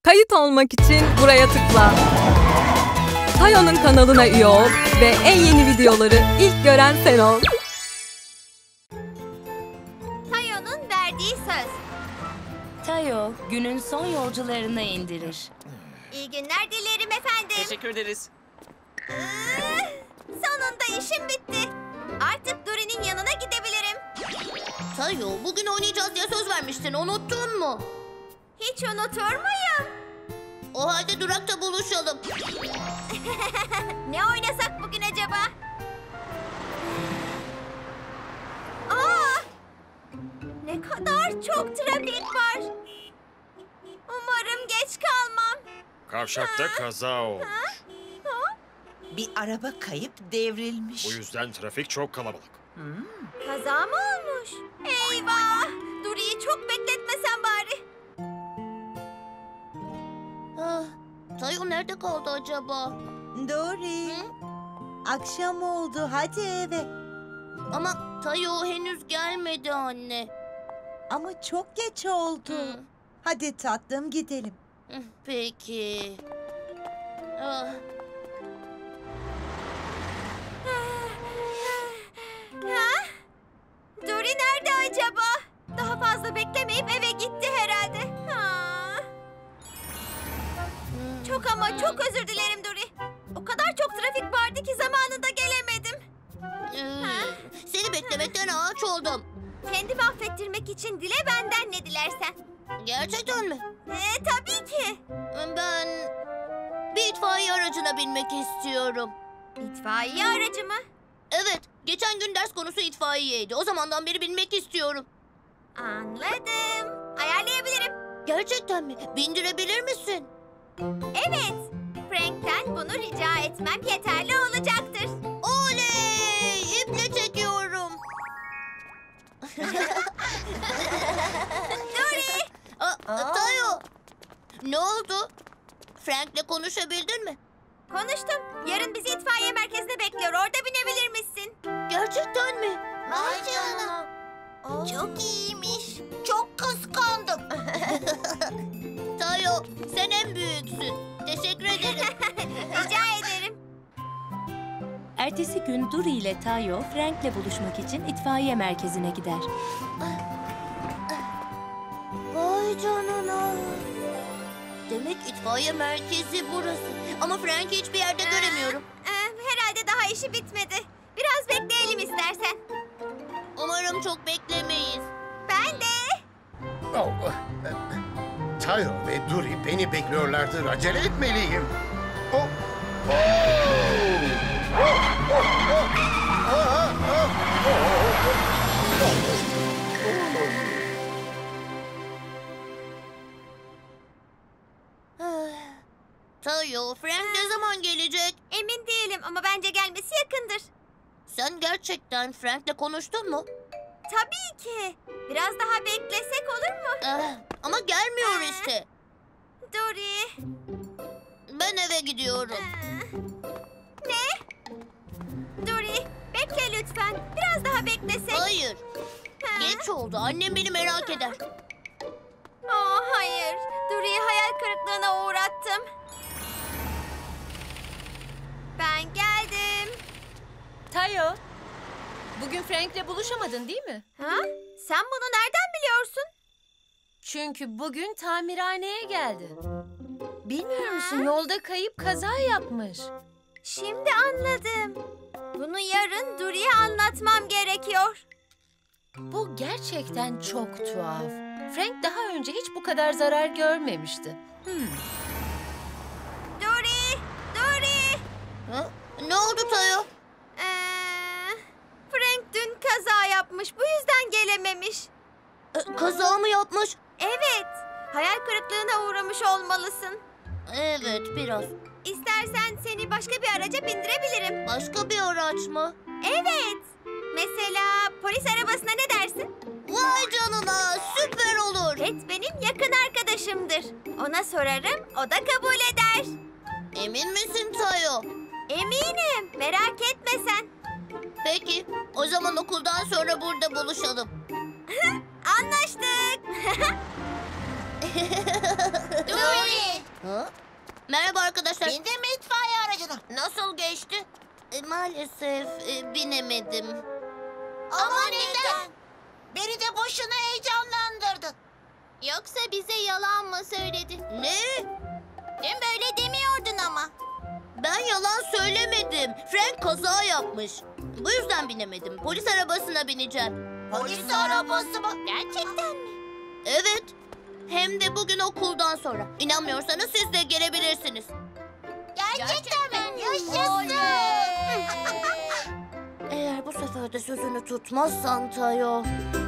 Kayıt olmak için buraya tıkla. Tayo'nun kanalına üye ol ve en yeni videoları ilk gören sen ol. Tayo'nun verdiği söz. Tayo, günün son yolcularını indirir. İyi günler dilerim efendim. Teşekkür ederiz. Sonunda işim bitti. Artık Dory'nin yanına gidebilirim. Tayo, bugün oynayacağız diye söz vermiştin. Unuttun mu? Hiç unutur muyum? O halde durakta buluşalım. Ne oynasak bugün acaba? Aa! Ne kadar çok trafik var. Umarım geç kalmam. Kavşakta kaza olmuş. Bir araba kayıp devrilmiş. Bu yüzden trafik çok kalabalık. Kaza mı olmuş? Eyvah! Dory'yi çok bekletmesen bari. Tayo nerede kaldı acaba? Dory, akşam oldu. Hadi eve. Ama Tayo henüz gelmedi anne. Ama çok geç oldu. Hadi tatlım gidelim. Peki. Ah, Ha? Dory nerede acaba? Daha fazla beklemeyip eve gitti herhalde. Ha. Çok ama çok özür dilerim Dory. O kadar çok trafik vardı ki zamanında gelemedim. Seni beklemekten ağaç oldum. Kendimi affettirmek için dile benden ne dilersen. Gerçekten mi? Tabii ki. Ben bir itfaiye aracına binmek istiyorum. İtfaiye aracı mı? Evet, geçen gün ders konusu itfaiyeydi. O zamandan beri binmek istiyorum. Anladım. Ayarlayabilirim. Gerçekten mi? Bindirebilir misin? Evet. Frank'ten bunu rica etmem yeterli olacaktır. Oley! İple çekiyorum. Dory! Tayo! Ne oldu? Frank'le konuşabildin mi? Konuştum. Yarın bizi itfaiye merkezine bekliyor. Orada binebilir misin? Gerçekten mi? Vay canına. Çok iyiymiş. Çok kıskandım. Tayo, sen en büyüksün. Teşekkür ederim. Rica ederim. Ertesi gün Dory ile Tayo, Frank'le buluşmak için itfaiye merkezine gider. Vay canına. Demek itfaiye merkezi burası. Ama Frank'i hiçbir yerde göremiyorum. Herhalde daha işi bitmedi. Biraz bekleyelim istersen. Umarım çok beklemeyiz. Ben de. Oh, Tayo ve Dory beni bekliyorlardır. Acele etmeliyim. Oh. Tayo, Frank ne zaman gelecek? Emin değilim ama bence gelmesi yakındır. Sen gerçekten Frank'le konuştun mu? Tabii ki. Biraz daha beklesek olur mu? Ama gelmiyor işte. Dory. Ben eve gidiyorum. Ne? Dory, bekle lütfen. Biraz daha beklesek. Hayır. Geç oldu. Annem beni merak eder. Hayır. Dory'yi hayal kırıklığına uğrattım. Ben geldim. Tayo, bugün Frank'le buluşamadın değil mi? Ha? Sen bunu nereden biliyorsun? Çünkü bugün tamirhaneye geldi. Bilmiyor musun, yolda kayıp kaza yapmış. Şimdi anladım. Bunu yarın Dory'ye anlatmam gerekiyor. Bu gerçekten çok tuhaf. Frank daha önce hiç bu kadar zarar görmemişti. Dory! Dory! Ne oldu Tayo? Frank dün kaza yapmış. Bu yüzden gelememiş. Kaza mı yapmış? Evet. Hayal kırıklığına uğramış olmalısın. Evet, biraz. İstersen seni başka bir araca bindirebilirim. Başka bir araç mı? Evet. Mesela polis arabasına ne dersin? Vay canına, süper olur. Red benim yakın arkadaşımdır. Ona sorarım, o da kabul eder. Emin misin Tayo? Eminim, merak etme sen. Peki, o zaman okuldan sonra burada buluşalım. Anlaştık. Dory! Ha? Merhaba arkadaşlar. Bindin mi itfaiye aracına? Nasıl geçti? Maalesef binemedim. Ama neden? Beni de boşuna heyecanlandırdın. Yoksa bize yalan mı söyledin? Ne? Dün böyle demiyordun ama. Ben yalan söylemedim. Frank kaza yapmış. Bu yüzden binemedim. Polis arabasına bineceğim. Polis arabası mı? Gerçekten mi? Evet. Hem de bugün okuldan sonra. İnanmıyorsanız siz de gelebilirsiniz. Gerçekten mi? Yaşasın. Eğer bu sefer de sözünü tutmazsan Tayo.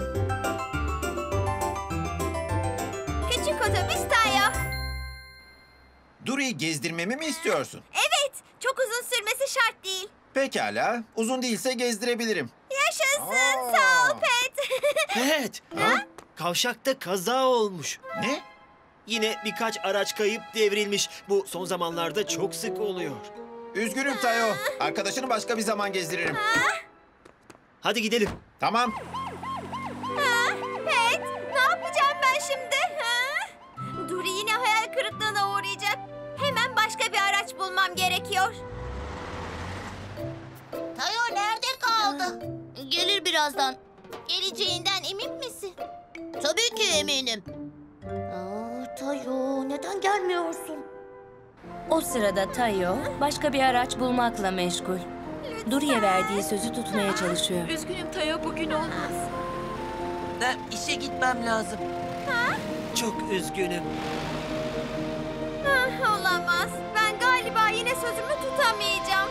Küçük otobüs Tayo. Duri'yi gezdirmemi mi istiyorsun? Evet, çok uzun sürmesi şart değil. Pekala, uzun değilse gezdirebilirim. Yaşasın, sağ ol Pet. Evet. Kavşakta kaza olmuş. Ne? Yine birkaç araç kayıp devrilmiş. Bu son zamanlarda çok sık oluyor. Üzgünüm Tayo. Arkadaşını başka bir zaman gezdiririm. Hadi gidelim. Tamam. Pet, ne yapacağım ben şimdi? Duri yine hayal kırıklığına uğrayacak. Hemen başka bir araç bulmam gerekiyor. Tayo nerede kaldı? Gelir birazdan. Geleceğinden emin misin? Tabii ki eminim. Tayo neden gelmiyorsun? O sırada Tayo başka bir araç bulmakla meşgul. Duri'ye verdiği sözü tutmaya çalışıyor. Üzgünüm Tayo, bugün olmaz. Ben işe gitmem lazım. Çok üzgünüm. Olamaz. Ben galiba yine sözümü tutamayacağım.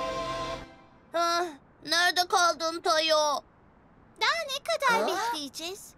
Nerede kaldın Tayo? Daha ne kadar bekleyeceğiz?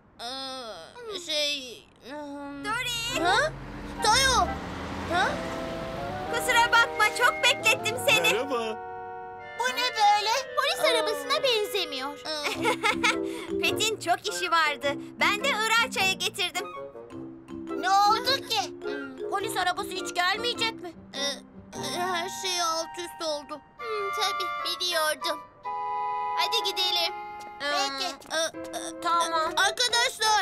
Dori! Ha? Tayo! Ha? Kusura bakma, çok beklettim seni. Merhaba. Bu ne böyle? Polis arabasına benzemiyor. Pet'in çok işi vardı. Ben de Irak çayı getirdim. Ne oldu ki? Polis arabası hiç gelmeyecek mi? Her şey alt üst oldu. Tabii, biliyordum. Hadi gidelim. Peki. Tamam. Arkadaşlar!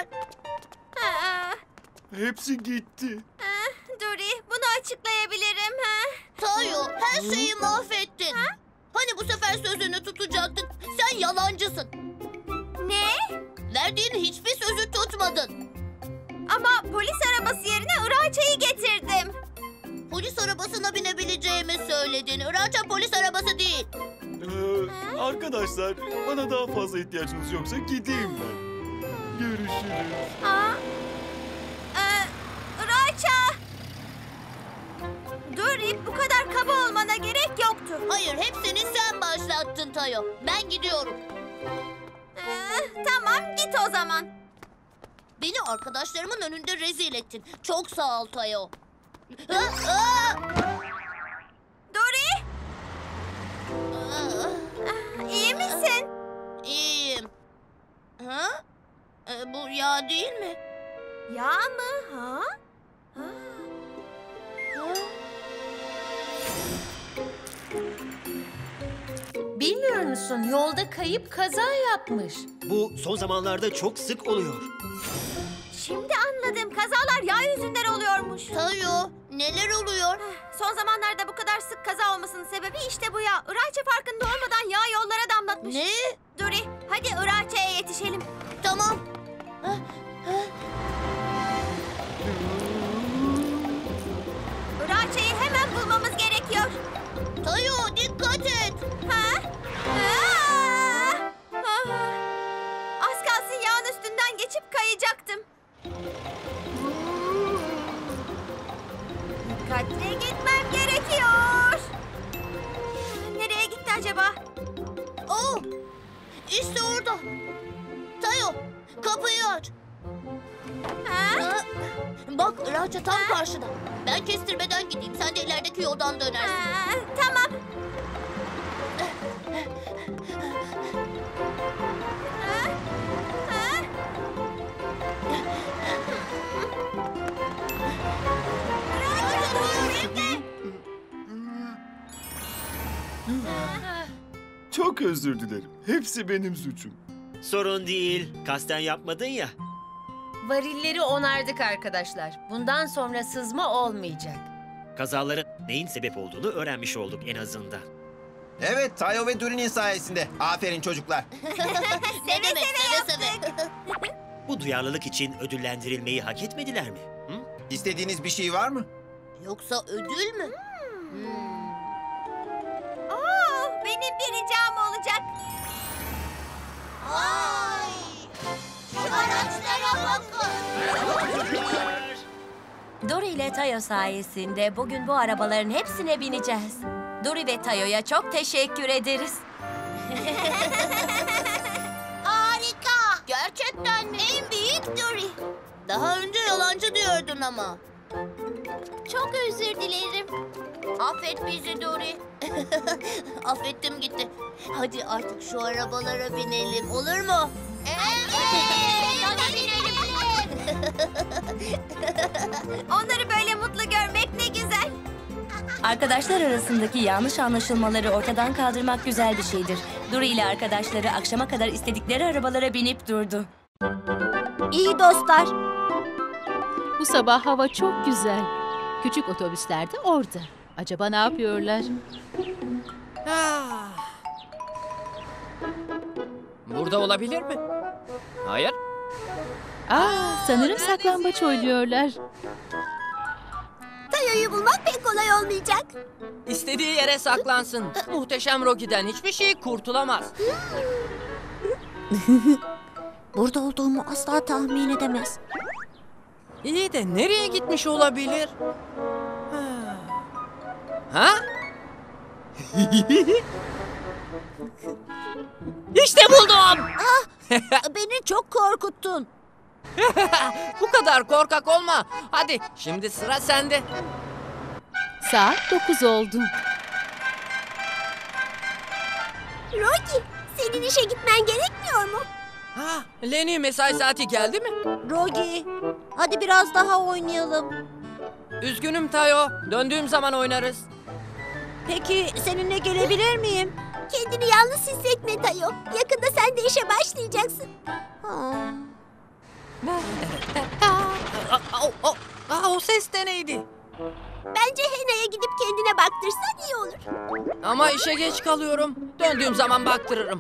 Hepsi gitti. Dori, bunu açıklayabilirim. Tayo, her şeyi mahvettin. Hani bu sefer sözünü tutacaktın? Sen yalancısın. Ne? Verdiğin hiçbir sözü tutmadın. Ama polis arabası yerine Irak çayı getirdim. Polis arabasına binebileceğimi söyledin. Irakça polis arabası değil. Arkadaşlar, bana daha fazla ihtiyacınız yoksa gideyim ben. Görüşürüz. Irakça! Dori, bu kadar kaba olmana gerek yoktu. Hayır, hepsini sen başlattın Tayo. Ben gidiyorum. Tamam, git o zaman. Beni arkadaşlarımın önünde rezil ettin. Çok sağ ol Tayo. Dori! İyi misin? İyiyim. Ha? Bu yağ değil mi? Yağ mı? Ha? Bilmiyor musun? Yolda kayıp kaza yapmış. Bu son zamanlarda çok sık oluyor. Şimdi anladım. Kazalar yağ yüzünden oluyormuş. Tayo, neler oluyor? Son zamanlarda bu kadar sık kaza olmasının sebebi işte bu yağ. Irakça farkında olmadan yağ yollara damlatmış. Ne? Dori, hadi Irakça'ya yetişelim. Tamam. Irakça'yı hemen bulmamız gerekiyor. Tayo, dikkat et. Az kalsın yağın üstünden geçip kayacaktım. Dikkatli gitmem gerekiyor. Nereye gitti acaba? Oh, işte orada. Tayo, kapıyı aç. Bak, Irakça tam karşıda. Ben kestirmeden gideyim. Sen de ilerideki yoldan dönersin. Tamam. Çok özür dilerim. Hepsi benim suçum. Sorun değil. Kasten yapmadın ya. Varilleri onardık arkadaşlar. Bundan sonra sızma olmayacak. Kazaların neyin sebep olduğunu öğrenmiş olduk en azından. Evet, Tayo ve Duri'nin sayesinde. Aferin çocuklar. Ne demek seve seve. Bu duyarlılık için ödüllendirilmeyi hak etmediler mi? Hı? İstediğiniz bir şey var mı? Yoksa ödül mü? Benim bir ricam olacak. Ay! Şu araçlara bakın. Duri ile Tayo sayesinde bugün bu arabaların hepsine bineceğiz. Duri ve Tayo'ya çok teşekkür ederiz. Harika. Gerçekten mi? En büyük Dory. Daha önce yalancı diyordun ama. Çok özür dilerim. Affet bizi Dory. Affettim gitti. Hadi artık şu arabalara binelim, olur mu? Onları böyle mutlu görmek ne güzel. Arkadaşlar arasındaki yanlış anlaşılmaları ortadan kaldırmak güzel bir şeydir. Duri ile arkadaşları akşama kadar istedikleri arabalara binip durdu. İyi dostlar. Bu sabah hava çok güzel. Küçük otobüsler de orada. Acaba ne yapıyorlar? Burada olabilir mi? Hayır. Sanırım saklambaç oynuyorlar. Tayo'yu bulmak pek kolay olmayacak. İstediği yere saklansın. Muhteşem Rocky'den hiçbir şey kurtulamaz. Burada olduğumu asla tahmin edemez. İyi de nereye gitmiş olabilir? Ha? İşte buldum. Beni çok korkuttun. Bu kadar korkak olma. Hadi şimdi sıra sende. Saat 9 oldu. Rocky, senin işe gitmen gerekmiyor mu? Lenny mesai saati geldi mi? Rocky, hadi biraz daha oynayalım. Üzgünüm Tayo. Döndüğüm zaman oynarız. Peki seninle gelebilir miyim? Kendini yalnız hissetme Tayo. Yakında sen de işe başlayacaksın. O ses de neydi? Bence Hena'ya gidip kendine baktırsan iyi olur. Ama işe geç kalıyorum. Döndüğüm zaman baktırırım.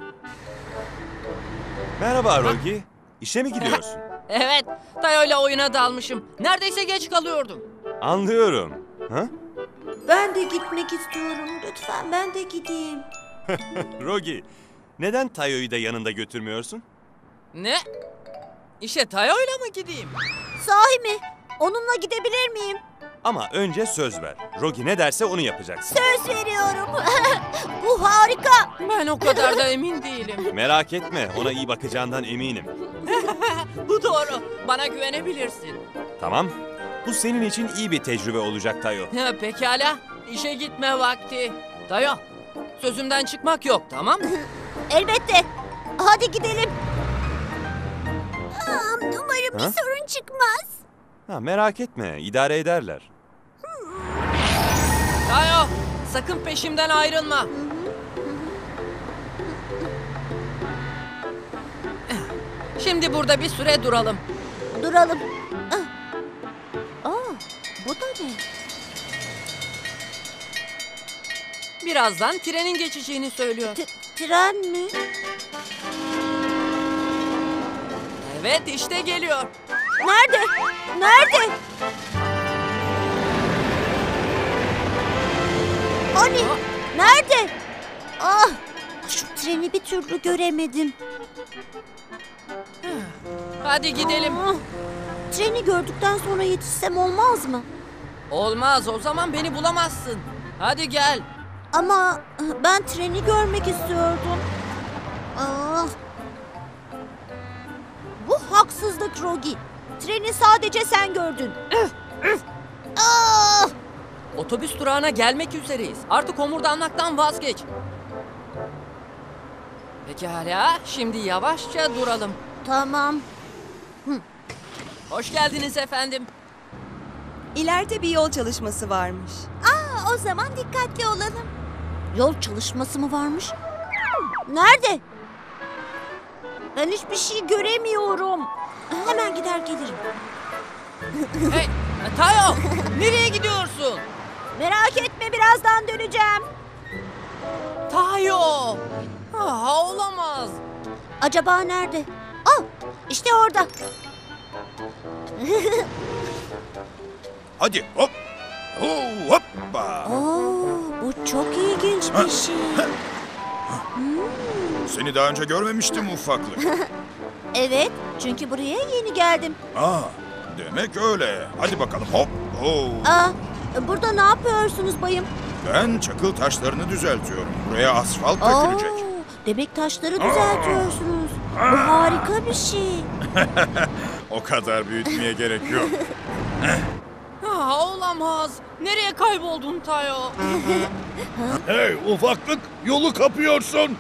Merhaba Rogi. İşe mi gidiyorsun? Evet, Tayo'yla oyuna dalmışım. Neredeyse geç kalıyordum. Anlıyorum. Ha? Ben de gitmek istiyorum. Lütfen ben de gideyim. Rogi, neden Tayo'yu da yanında götürmüyorsun? Ne? İşe Tayo'yla mı gideyim? Sahi mi? Onunla gidebilir miyim? Ama önce söz ver. Rogi ne derse onu yapacaksın. Söz veriyorum. Bu harika. Ben o kadar da emin değilim. Merak etme, ona iyi bakacağından eminim. Bu doğru. Bana güvenebilirsin. Tamam. Bu senin için iyi bir tecrübe olacak Tayo. Pekala. İşe gitme vakti. Tayo, sözümden çıkmak yok, tamam mı? Elbette. Hadi gidelim. Umarım bir sorun çıkmaz. Merak etme, idare ederler. Tayo, sakın peşimden ayrılma. Şimdi burada bir süre duralım. Duralım. Bu da ne? Birazdan trenin geçeceğini söylüyor. Tren mi? Evet, işte geliyor. Nerede? Nerede? Hani? Nerede? Şu treni bir türlü göremedim. Hadi gidelim. Treni gördükten sonra yetişsem olmaz mı? Olmaz, o zaman beni bulamazsın. Hadi gel. Ama ben treni görmek istiyordum. Bu haksızlık Rogi. Treni sadece sen gördün. Otobüs durağına gelmek üzereyiz. Artık homurdanmaktan vazgeç. Pekala, şimdi yavaşça duralım. Tamam. Hoş geldiniz efendim. İleride bir yol çalışması varmış. O zaman dikkatli olalım. Yol çalışması mı varmış? Nerede? Ben hiçbir şey göremiyorum. Hemen gider gelirim. Hey, Tayo, nereye gidiyorsun? Merak etme, birazdan döneceğim. Tayo! Olamaz. Acaba nerede? Ah, işte orada. Hadi hop. Hoppa. Bu çok ilginç bir şey. Seni daha önce görmemiştim ufaklık. Evet, çünkü buraya yeni geldim. Demek öyle. Hadi bakalım hop. Burada ne yapıyorsunuz bayım? Ben çakıl taşlarını düzeltiyorum. Buraya asfalt dökülecek. Demek taşları düzeltiyorsunuz. Bu harika bir şey. O kadar büyütmeye gerek yok. Olamaz. Nereye kayboldun Tayo? Hey ufaklık, yolu kapıyorsun.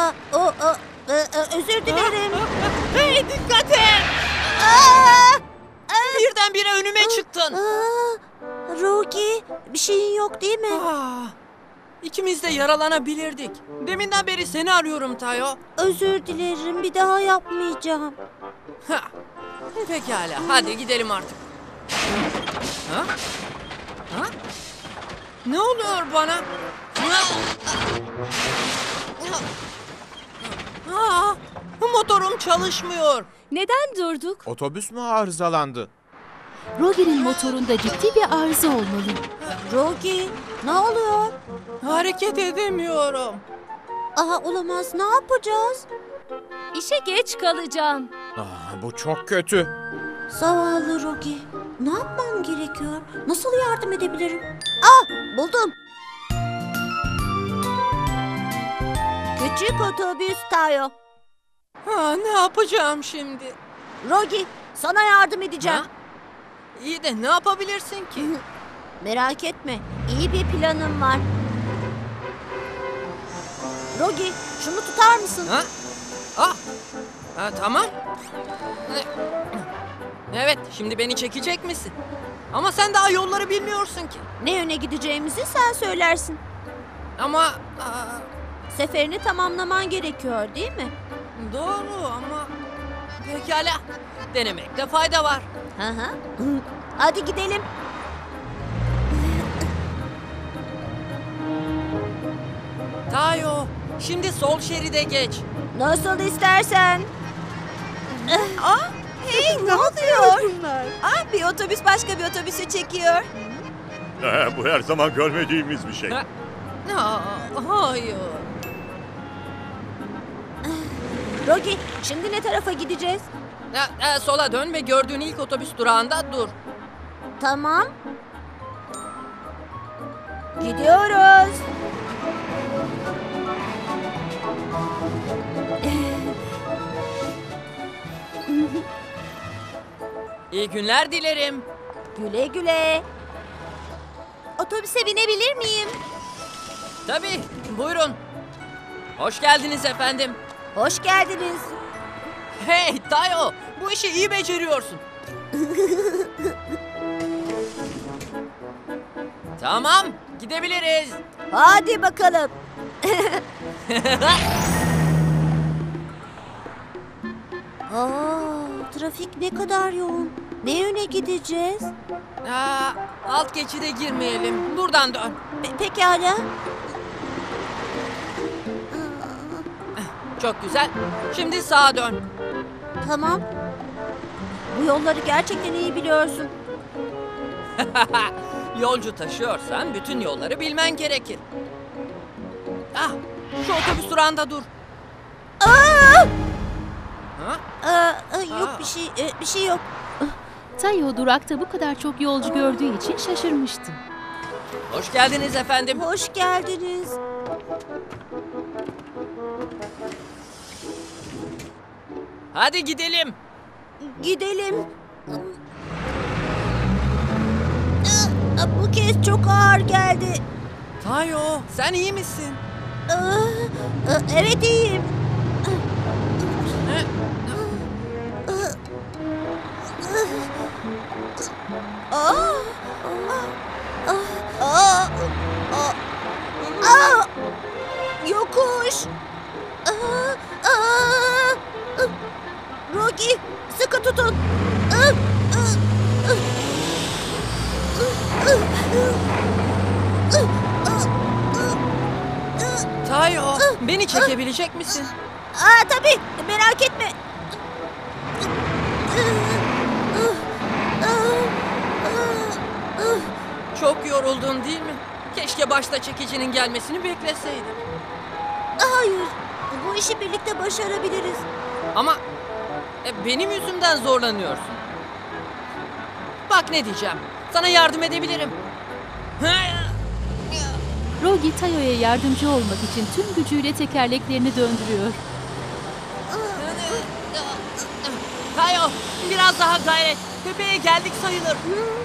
Özür dilerim. Hey dikkat et! Birdenbire önüme çıktın. Rogi, bir şeyin yok değil mi? İkimiz de yaralanabilirdik. Deminden beri seni arıyorum Tayo. Özür dilerim, bir daha yapmayacağım. Pekala, hadi gidelim artık. Ne oluyor bana? Motorum çalışmıyor. Neden durduk? Otobüs mü arızalandı? Rogi'nin motorunda ciddi bir arıza olmalı. Rogi, ne oluyor? Hareket edemiyorum. Olamaz, ne yapacağız? İşe geç kalacağım. Bu çok kötü. Zavallı Rogi, ne yapmam gerekiyor? Nasıl yardım edebilirim? Buldum. Küçük otobüs Tayo. Ne yapacağım şimdi? Rogi, sana yardım edeceğim. İyi de ne yapabilirsin ki? Merak etme, iyi bir planım var. Rogi, şunu tutar mısın? Tamam. Evet, şimdi beni çekecek misin? Ama sen daha yolları bilmiyorsun ki. Ne yöne gideceğimizi sen söylersin. Ama... Seferini tamamlaman gerekiyor değil mi? Doğru ama... Pekala, denemekte fayda var. Hadi gidelim. Tayo, şimdi sol şeride geç. Nasıl istersen. Hey, ne oluyor? Bir otobüs başka bir otobüsü çekiyor. Bu her zaman görmediğimiz bir şey. Hayır. Rogi, şimdi ne tarafa gideceğiz? Sola dön ve gördüğün ilk otobüs durağında dur. Tamam. Gidiyoruz. İyi günler dilerim. Güle güle. Otobüse binebilir miyim? Tabii, buyurun. Hoş geldiniz efendim. Hoş geldiniz. Hey Tayo, bu işi iyi beceriyorsun. Tamam, gidebiliriz. Hadi bakalım. Trafik ne kadar yoğun. Ne yöne gideceğiz? Alt geçide girmeyelim. Buradan dön. Pekala. Çok güzel. Şimdi sağa dön. Tamam. Bu yolları gerçekten iyi biliyorsun. Yolcu taşıyorsan bütün yolları bilmen gerekir. Şu otobüs durağında dur. Yok bir şey yok. Tayo durakta bu kadar çok yolcu gördüğü için şaşırmıştı. Hoş geldiniz efendim. Hoş geldiniz. Hadi gidelim. Gidelim. Bu kez çok ağır geldi. Tayo, sen iyi misin? Evet iyiyim. Yokuş. Rogi, sıkı tutun. Beni çekebilecek misin? Tabii, merak etme. Çok yoruldun değil mi? Keşke başta çekicinin gelmesini bekleseydin. Hayır, bu işi birlikte başarabiliriz. Ama benim yüzümden zorlanıyorsun. Bak ne diyeceğim. Sana yardım edebilirim. Rogi Tayo'ya yardımcı olmak için tüm gücüyle tekerleklerini döndürüyor. Tayo, biraz daha gayret. Tepeye geldik sayılır.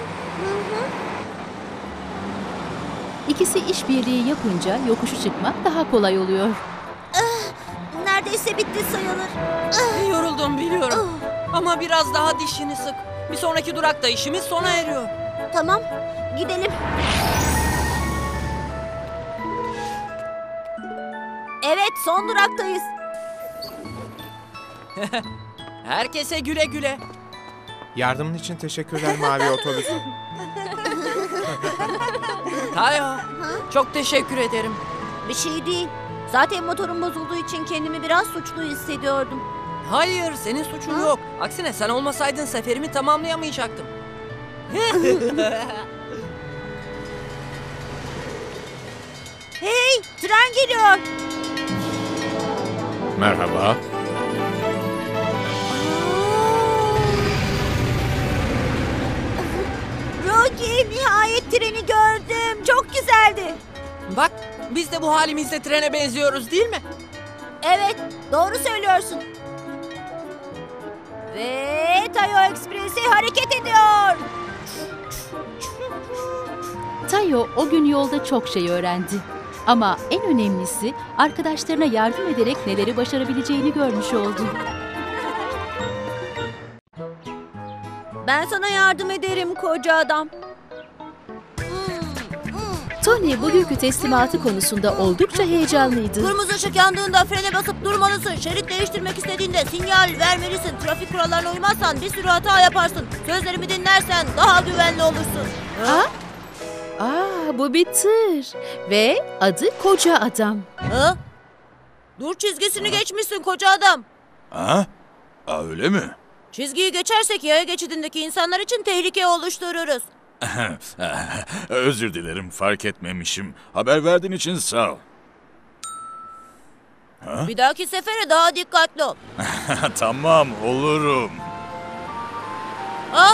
İkisi işbirliği yapınca yokuşu çıkmak daha kolay oluyor. Neredeyse bitti sayılır. Yoruldum biliyorum. Ama biraz daha dişini sık. Bir sonraki durakta işimiz sona eriyor. Tamam, gidelim. Evet, son duraktayız. Herkese güle güle. Yardımın için teşekkürler mavi otobüs. Tayo, çok teşekkür ederim. Bir şey değil. Zaten motorum bozulduğu için kendimi biraz suçlu hissediyordum. Hayır, senin suçun yok. Aksine sen olmasaydın seferimi tamamlayamayacaktım. Hey, tren geliyor. Merhaba. Rogi, nihayet treni gördüm. Çok güzeldi. Bak, biz de bu halimizde trene benziyoruz değil mi? Evet, doğru söylüyorsun. Ve Tayo Ekspresi hareket ediyor. Tayo o gün yolda çok şey öğrendi. Ama en önemlisi arkadaşlarına yardım ederek neleri başarabileceğini görmüş oldu. Ben sana yardım ederim koca adam. Tony bugünkü teslimatı konusunda oldukça heyecanlıydı. Kırmızı ışık yandığında frene basıp durmalısın. Şerit değiştirmek istediğinde sinyal vermelisin. Trafik kurallarına uymazsan bir sürü hata yaparsın. Sözlerimi dinlersen daha güvenli olursun. Ha? Bu bir tır ve adı Koca Adam. Ha? Dur çizgisini geçmişsin koca adam. Ha? Öyle mi? Çizgiyi geçersek yaya geçidindeki insanlar için tehlike oluştururuz. Özür dilerim, fark etmemişim. Haber verdiğin için sağ ol. Ha? Bir dahaki sefere daha dikkatli ol. Tamam, olurum. Ha?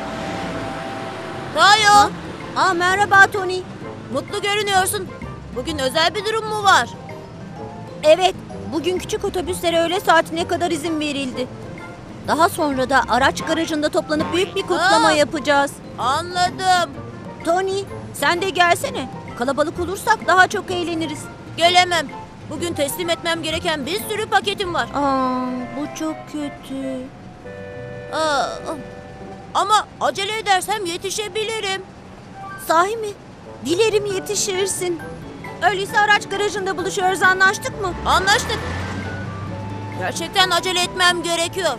Tayo. Merhaba Tony. Mutlu görünüyorsun. Bugün özel bir durum mu var? Evet, bugün küçük otobüslere öğle saatine kadar izin verildi. Daha sonra da araç garajında toplanıp büyük bir kutlama yapacağız. Anladım. Tony, sen de gelsene. Kalabalık olursak daha çok eğleniriz. Gelemem. Bugün teslim etmem gereken bir sürü paketim var. Bu çok kötü. Ama acele edersem yetişebilirim. Sahi mi? Dilerim yetişirsin. Öyleyse araç garajında buluşuyoruz, anlaştık mı? Anlaştık. Gerçekten acele etmem gerekiyor.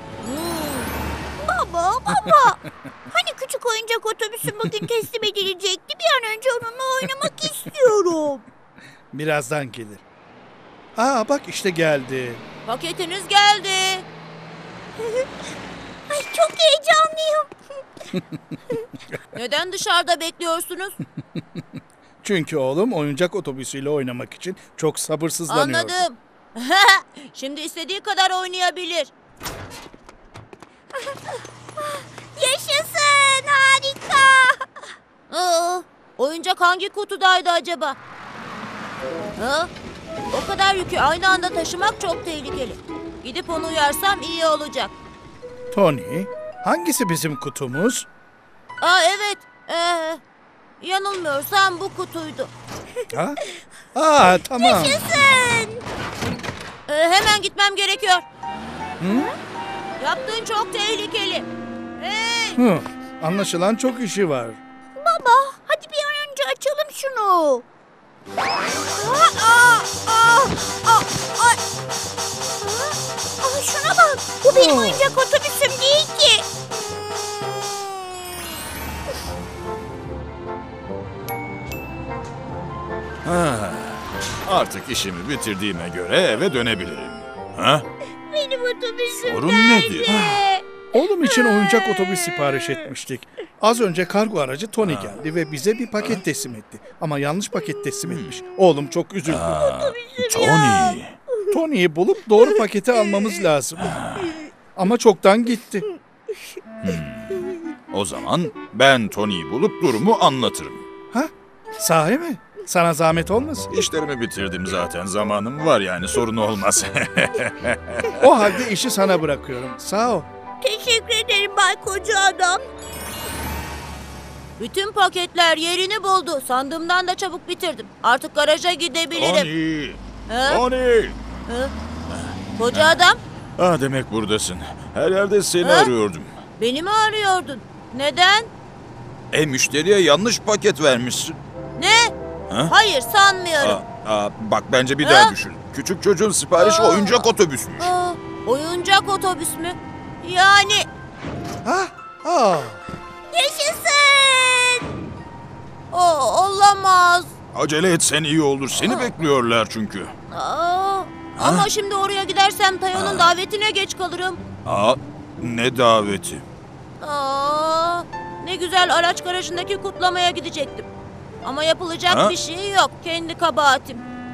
Baba. Hani küçük oyuncak otobüsüm bugün teslim edilecekti. Bir an önce onunla oynamak istiyorum. Birazdan gelir. Bak işte geldi. Paketiniz geldi. Ay çok heyecanlıyım. Neden dışarıda bekliyorsunuz? Çünkü oğlum oyuncak otobüsüyle oynamak için çok sabırsızlanıyor. Anladım. Şimdi istediği kadar oynayabilir. Yaşasın, harika. Oyuncak hangi kutudaydı acaba? O kadar yükü aynı anda taşımak çok tehlikeli. Gidip onu uyarsam iyi olacak. Tony, hangisi bizim kutumuz? Evet. Yanılmıyorsam bu kutuydu. Tamam. Yaşasın. Hemen gitmem gerekiyor. Yaptığın çok tehlikeli. Hey! Anlaşılan çok işi var. Baba, hadi bir an önce açalım şunu. Şuna bak. Bu benim oyuncak otobüsüm değil ki. Artık işimi bitirdiğime göre eve dönebilirim. Ha? Benim otobüsüm Sorun nedir? Oğlum için oyuncak otobüs sipariş etmiştik. Az önce kargo aracı Tony geldi ve bize bir paket teslim etti. Ama yanlış paket teslim etmiş. Oğlum çok üzüldü. Tony. Tony'yi bulup doğru paketi almamız lazım. Ama çoktan gitti. O zaman ben Tony'yi bulup durumu anlatırım. Ha? Sahi mi? Sana zahmet olmasın? İşlerimi bitirdim zaten. Zamanım var yani, sorun olmaz. O halde işi sana bırakıyorum. Sağ ol. Teşekkür ederim Bay Koca Adam. Bütün paketler yerini buldu. Sandığımdan da çabuk bitirdim. Artık garaja gidebilirim. Tony! Ha? Tony! Ha? Koca Adam, Demek buradasın. Her yerde seni Ha? arıyordum. beni mi arıyordun? Neden? Müşteriye yanlış paket vermişsin. Ne? Ha? Hayır, sanmıyorum. Bak bence bir daha düşün. Küçük çocuğun siparişi oyuncak otobüsmüş. Oyuncak otobüs mü? Yani... Yaşasın! Olamaz. Acele etsen iyi olur. Seni bekliyorlar çünkü. Ama şimdi oraya gidersem Tayo'nun davetine geç kalırım. Ne daveti? Ne güzel, araç garajındaki kutlamaya gidecektim. Ama yapılacak bir şey yok. Kendi kabahatim.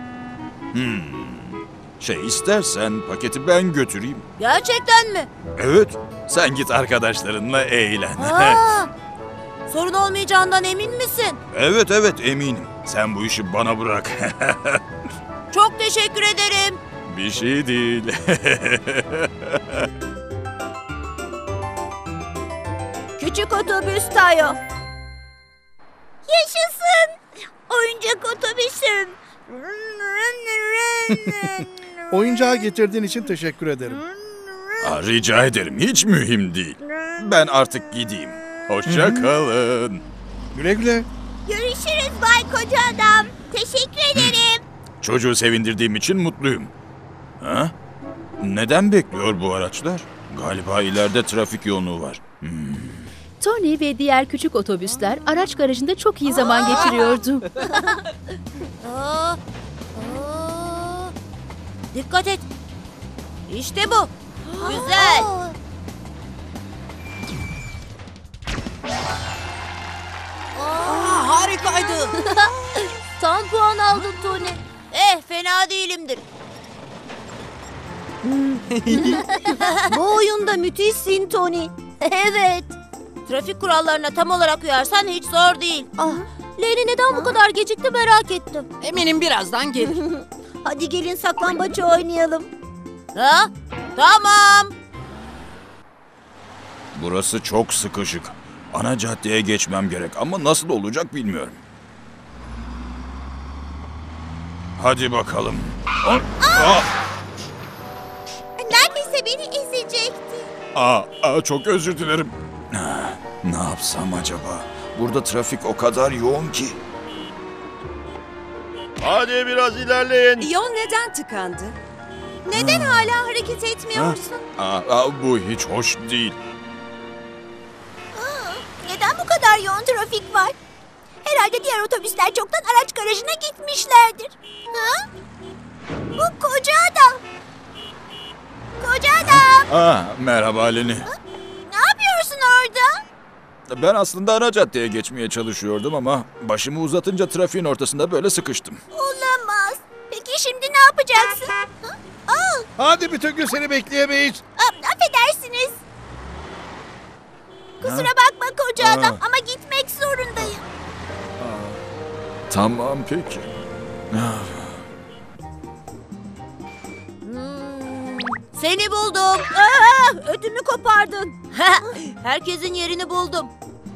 İstersen paketi ben götüreyim. Gerçekten mi? Evet. Sen git arkadaşlarınla eğlen. Sorun olmayacağından emin misin? Evet eminim. Sen bu işi bana bırak. Çok teşekkür ederim. Bir şey değil. Küçük otobüs Tayo. Yaşasın. Oyuncak otobüsüm. Oyuncağı getirdiğin için teşekkür ederim. Rica ederim. Hiç mühim değil. Ben artık gideyim. Hoşça kalın. Güle güle. Görüşürüz Bay Koca Adam. Teşekkür ederim. Çocuğu sevindirdiğim için mutluyum. Neden bekliyor bu araçlar? Galiba ileride trafik yoğunluğu var. Tony ve diğer küçük otobüsler araç garajında çok iyi zaman geçiriyordu. Dikkat et. İşte bu. Güzel. Harikaydı. Tam puan aldın Tony. Fena değilimdir. Bu oyunda müthişsin Tony. Evet. Trafik kurallarına tam olarak uyarsan hiç zor değil. Leni neden bu kadar gecikti merak ettim. Eminim birazdan gelir. Hadi gelin saklambaç oynayalım. Tamam. Burası çok sıkışık. Ana caddeye geçmem gerek ama nasıl olacak bilmiyorum. Hadi bakalım. Neredeyse beni ezecekti. Çok özür dilerim. Ne yapsam acaba? Burada trafik o kadar yoğun ki. Hadi biraz ilerleyin. Yol neden tıkandı? Neden hala hareket etmiyorsun? Bu hiç hoş değil. Neden bu kadar yoğun trafik var? Herhalde diğer otobüsler çoktan araç garajına gitmişlerdir. Bu Koca Adam. Koca Adam. Merhaba Leni. Ne yapıyorsun orada? Ben aslında ana caddeye geçmeye çalışıyordum ama başımı uzatınca trafiğin ortasında böyle sıkıştım. Olamaz. Peki şimdi ne yapacaksın? Hadi bütün gün seni bekleyemeyiz. Affedersiniz. Kusura bakma Koca Adam ama gitmek zorundayım. Tamam peki. Seni buldum. Ödümü kopardın. Herkesin yerini buldum.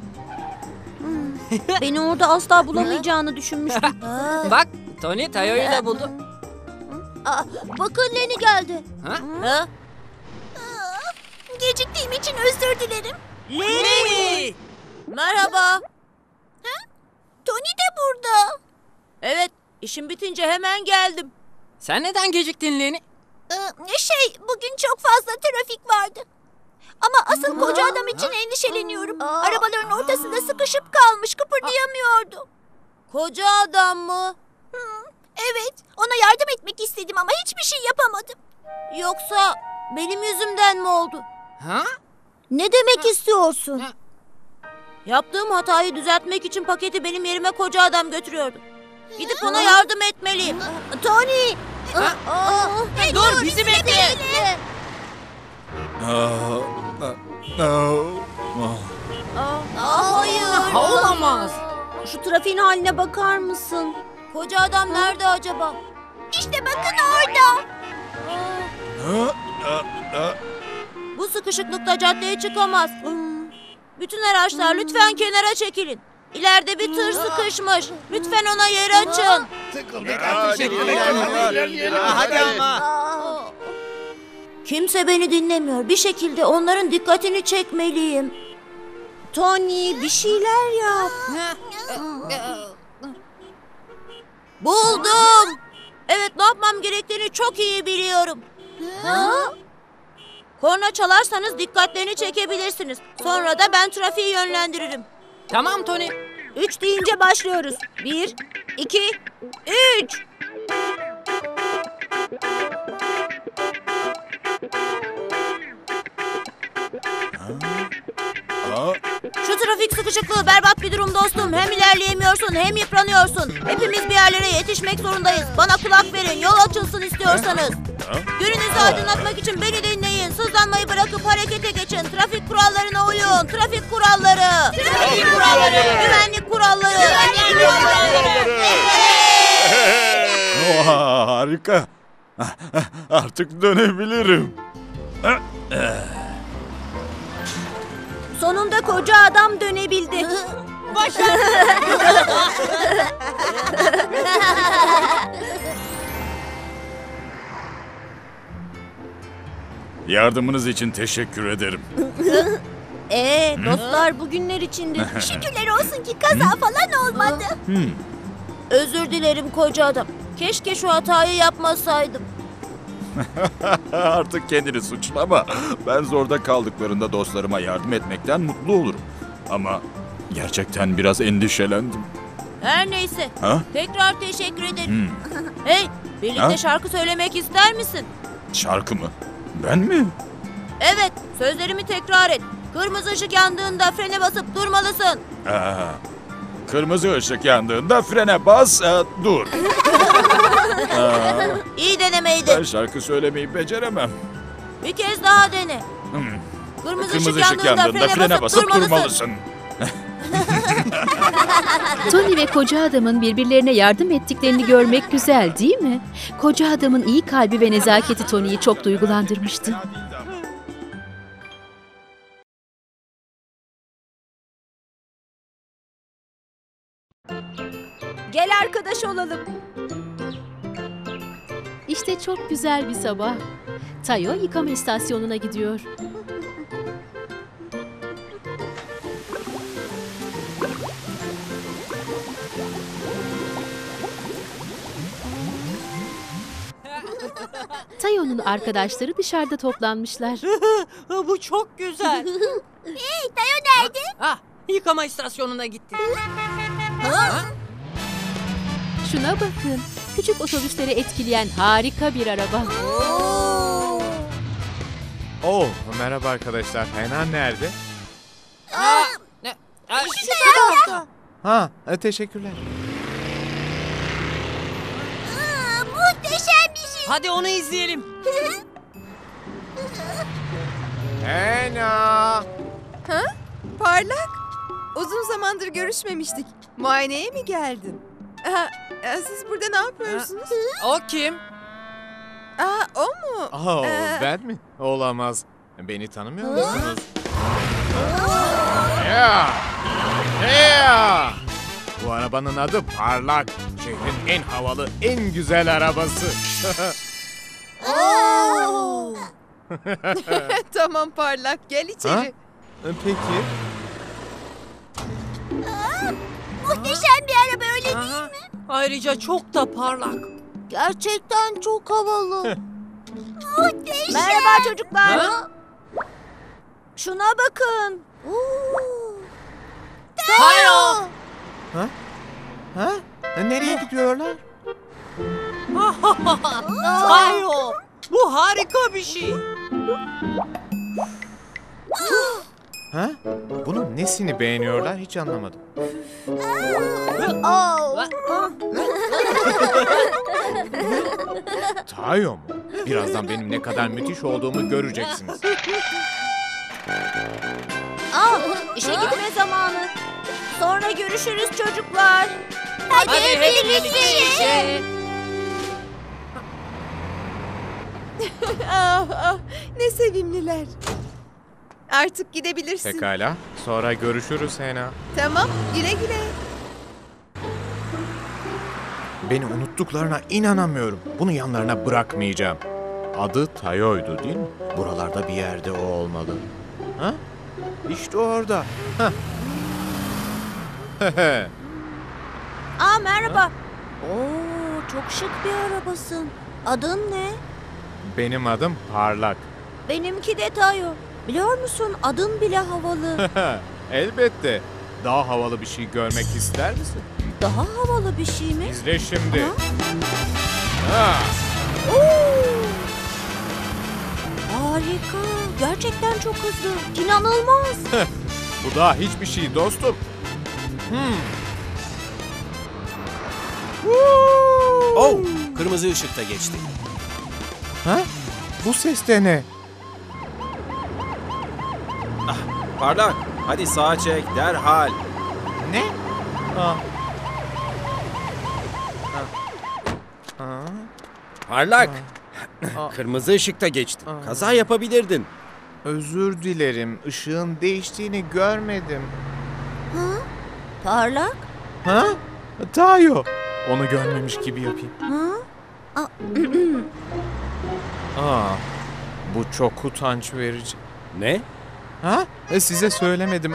Beni orada asla bulamayacağını düşünmüştüm. Bak, Tony Tayo'yu da buldu. Bakın Leni geldi. Ha? Geciktiğim için özür dilerim. Leni! Merhaba. Tony de burada. Evet, işim bitince hemen geldim. Sen neden geciktin Leni? Bugün çok fazla trafik vardı. Ama asıl Koca Adam için endişeleniyorum. Arabaların ortasında sıkışıp kalmış, kıpırdayamıyordu. Koca Adam mı? Evet, ona yardım etmek istedim ama hiçbir şey yapamadım. Yoksa benim yüzümden mi oldu? Ha? Ne demek istiyorsun? Yaptığım hatayı düzeltmek için paketi benim yerime koca adam götürüyordu. Gidip ona yardım etmeliyim. Tony! Hey, dur, bizi bekle. Hayır. Olamaz. Şu trafiğin haline bakar mısın? Koca adam nerede acaba? İşte bakın orada. Bu sıkışıklıkta caddeye çıkamaz. Bütün araçlar lütfen kenara çekilin. İleride bir tır sıkışmış. Lütfen ona yer açın. Hadi ama. Kimse beni dinlemiyor. Bir şekilde onların dikkatini çekmeliyim. Tony, bir şeyler yap. Buldum. Evet, ne yapmam gerektiğini çok iyi biliyorum. Korna çalarsanız dikkatlerini çekebilirsiniz. Sonra da ben trafiği yönlendiririm. Tamam Tony. 3 deyince başlıyoruz. 1, 2, 3. Şu trafik sıkışıklığı berbat bir durum dostum. Hem ilerleyemiyorsun hem yıpranıyorsun. Hepimiz bir yerlere yetişmek zorundayız. Bana kulak verin, yol açılsın istiyorsanız. Gününüzü aydınlatmak için beni dinleyin. Sızlanmayı bırakıp harekete geçin. Trafik kurallarına uyun. Trafik kuralları. Trafik kuralları. Güvenlik kuralları. Güvenlik kuralları. Oha, harika. Artık dönebilirim. Sonunda koca adam dönebildi. Yardımınız için teşekkür ederim. Dostlar bugünler içindir. Şükürler olsun ki kaza falan olmadı. Özür dilerim koca adam. Keşke şu hatayı yapmasaydım. Artık kendini suçlama. Ben zorda kaldıklarında dostlarıma yardım etmekten mutlu olurum. Ama gerçekten biraz endişelendim. Her neyse. Ha? Tekrar teşekkür ederim. Hey, birlikte şarkı söylemek ister misin? Şarkı mı? Ben mi? Evet, sözlerimi tekrar et. Kırmızı ışık yandığında frene basıp durmalısın. Kırmızı ışık yandığında frene bas, dur. İyi denemeydi. Ben şarkı söylemeyi beceremem. Bir kez daha dene. Kırmızı ışık yandığında frene basıp durmalısın. Tony ve koca adamın birbirlerine yardım ettiklerini görmek güzel değil mi? Koca adamın iyi kalbi ve nezaketi Tony'yi çok duygulandırmıştı. Gel arkadaş olalım. İşte çok güzel bir sabah. Tayo yıkama istasyonuna gidiyor. Tayo'nun arkadaşları dışarıda toplanmışlar. Bu çok güzel. Hey, Tayo nerede? Yıkama istasyonuna gitti. Şuna bakın. Küçük otobüsleri etkileyen harika bir araba. Merhaba arkadaşlar. Henan nerede? İşte Teşekkürler. Muhteşem bir şey. hadi onu izleyelim. Hena! Parlak. Uzun zamandır görüşmemiştik. Muayeneye mi geldin? Siz burada ne yapıyorsunuz? O kim? O mu? Ben mi? Olamaz. Beni tanımıyor musunuz? Ya! Bu arabanın adı Parlak. Şehrin en havalı, en güzel arabası. Tamam Parlak, gel içeri. Peki. Muhteşem bir araba öyle değil mi? Ayrıca çok da parlak. Gerçekten çok havalı. Muhteşem. Merhaba çocuklar. Şuna bakın. Tayo! Nereye gidiyorlar? Tayo, bu harika bir şey. Ha? Bunun nesini beğeniyorlar hiç anlamadım. Tayo mu? Birazdan benim ne kadar müthiş olduğumu göreceksiniz. İşe gitme zamanı. Sonra görüşürüz çocuklar. Hadi, hep birlikte işe. Ne sevimliler. Artık gidebilirsin. Pekala. Sonra görüşürüz Hena. Tamam, güle güle. Beni unuttuklarına inanamıyorum. Bunu yanlarına bırakmayacağım. Adı Tayo'ydu değil mi? Buralarda bir yerde o olmalı. Ha? İşte orada. Hah. Merhaba. Oo, çok şık bir arabasın. Adın ne? Benim adım Parlak. Benimki de Tayo. Biliyor musun, adın bile havalı. Elbette. Daha havalı bir şey görmek ister misin? Daha havalı bir şey mi? İzle şimdi. Ha? Harika. Gerçekten çok hızlı. İnanılmaz. Bu daha hiçbir şey dostum. Oh, kırmızı ışıkta geçti. Ha? Bu ses de ne? Parlak, hadi sağa çek derhal. Ne? Parlak, kırmızı ışıkta geçti. Kaza yapabilirdin. Özür dilerim. Işığın değiştiğini görmedim. Parlak? Ha? Tayo. Onu görmemiş gibi yapayım. Bu çok utanç verici. Ne? Ha? Size söylemedim.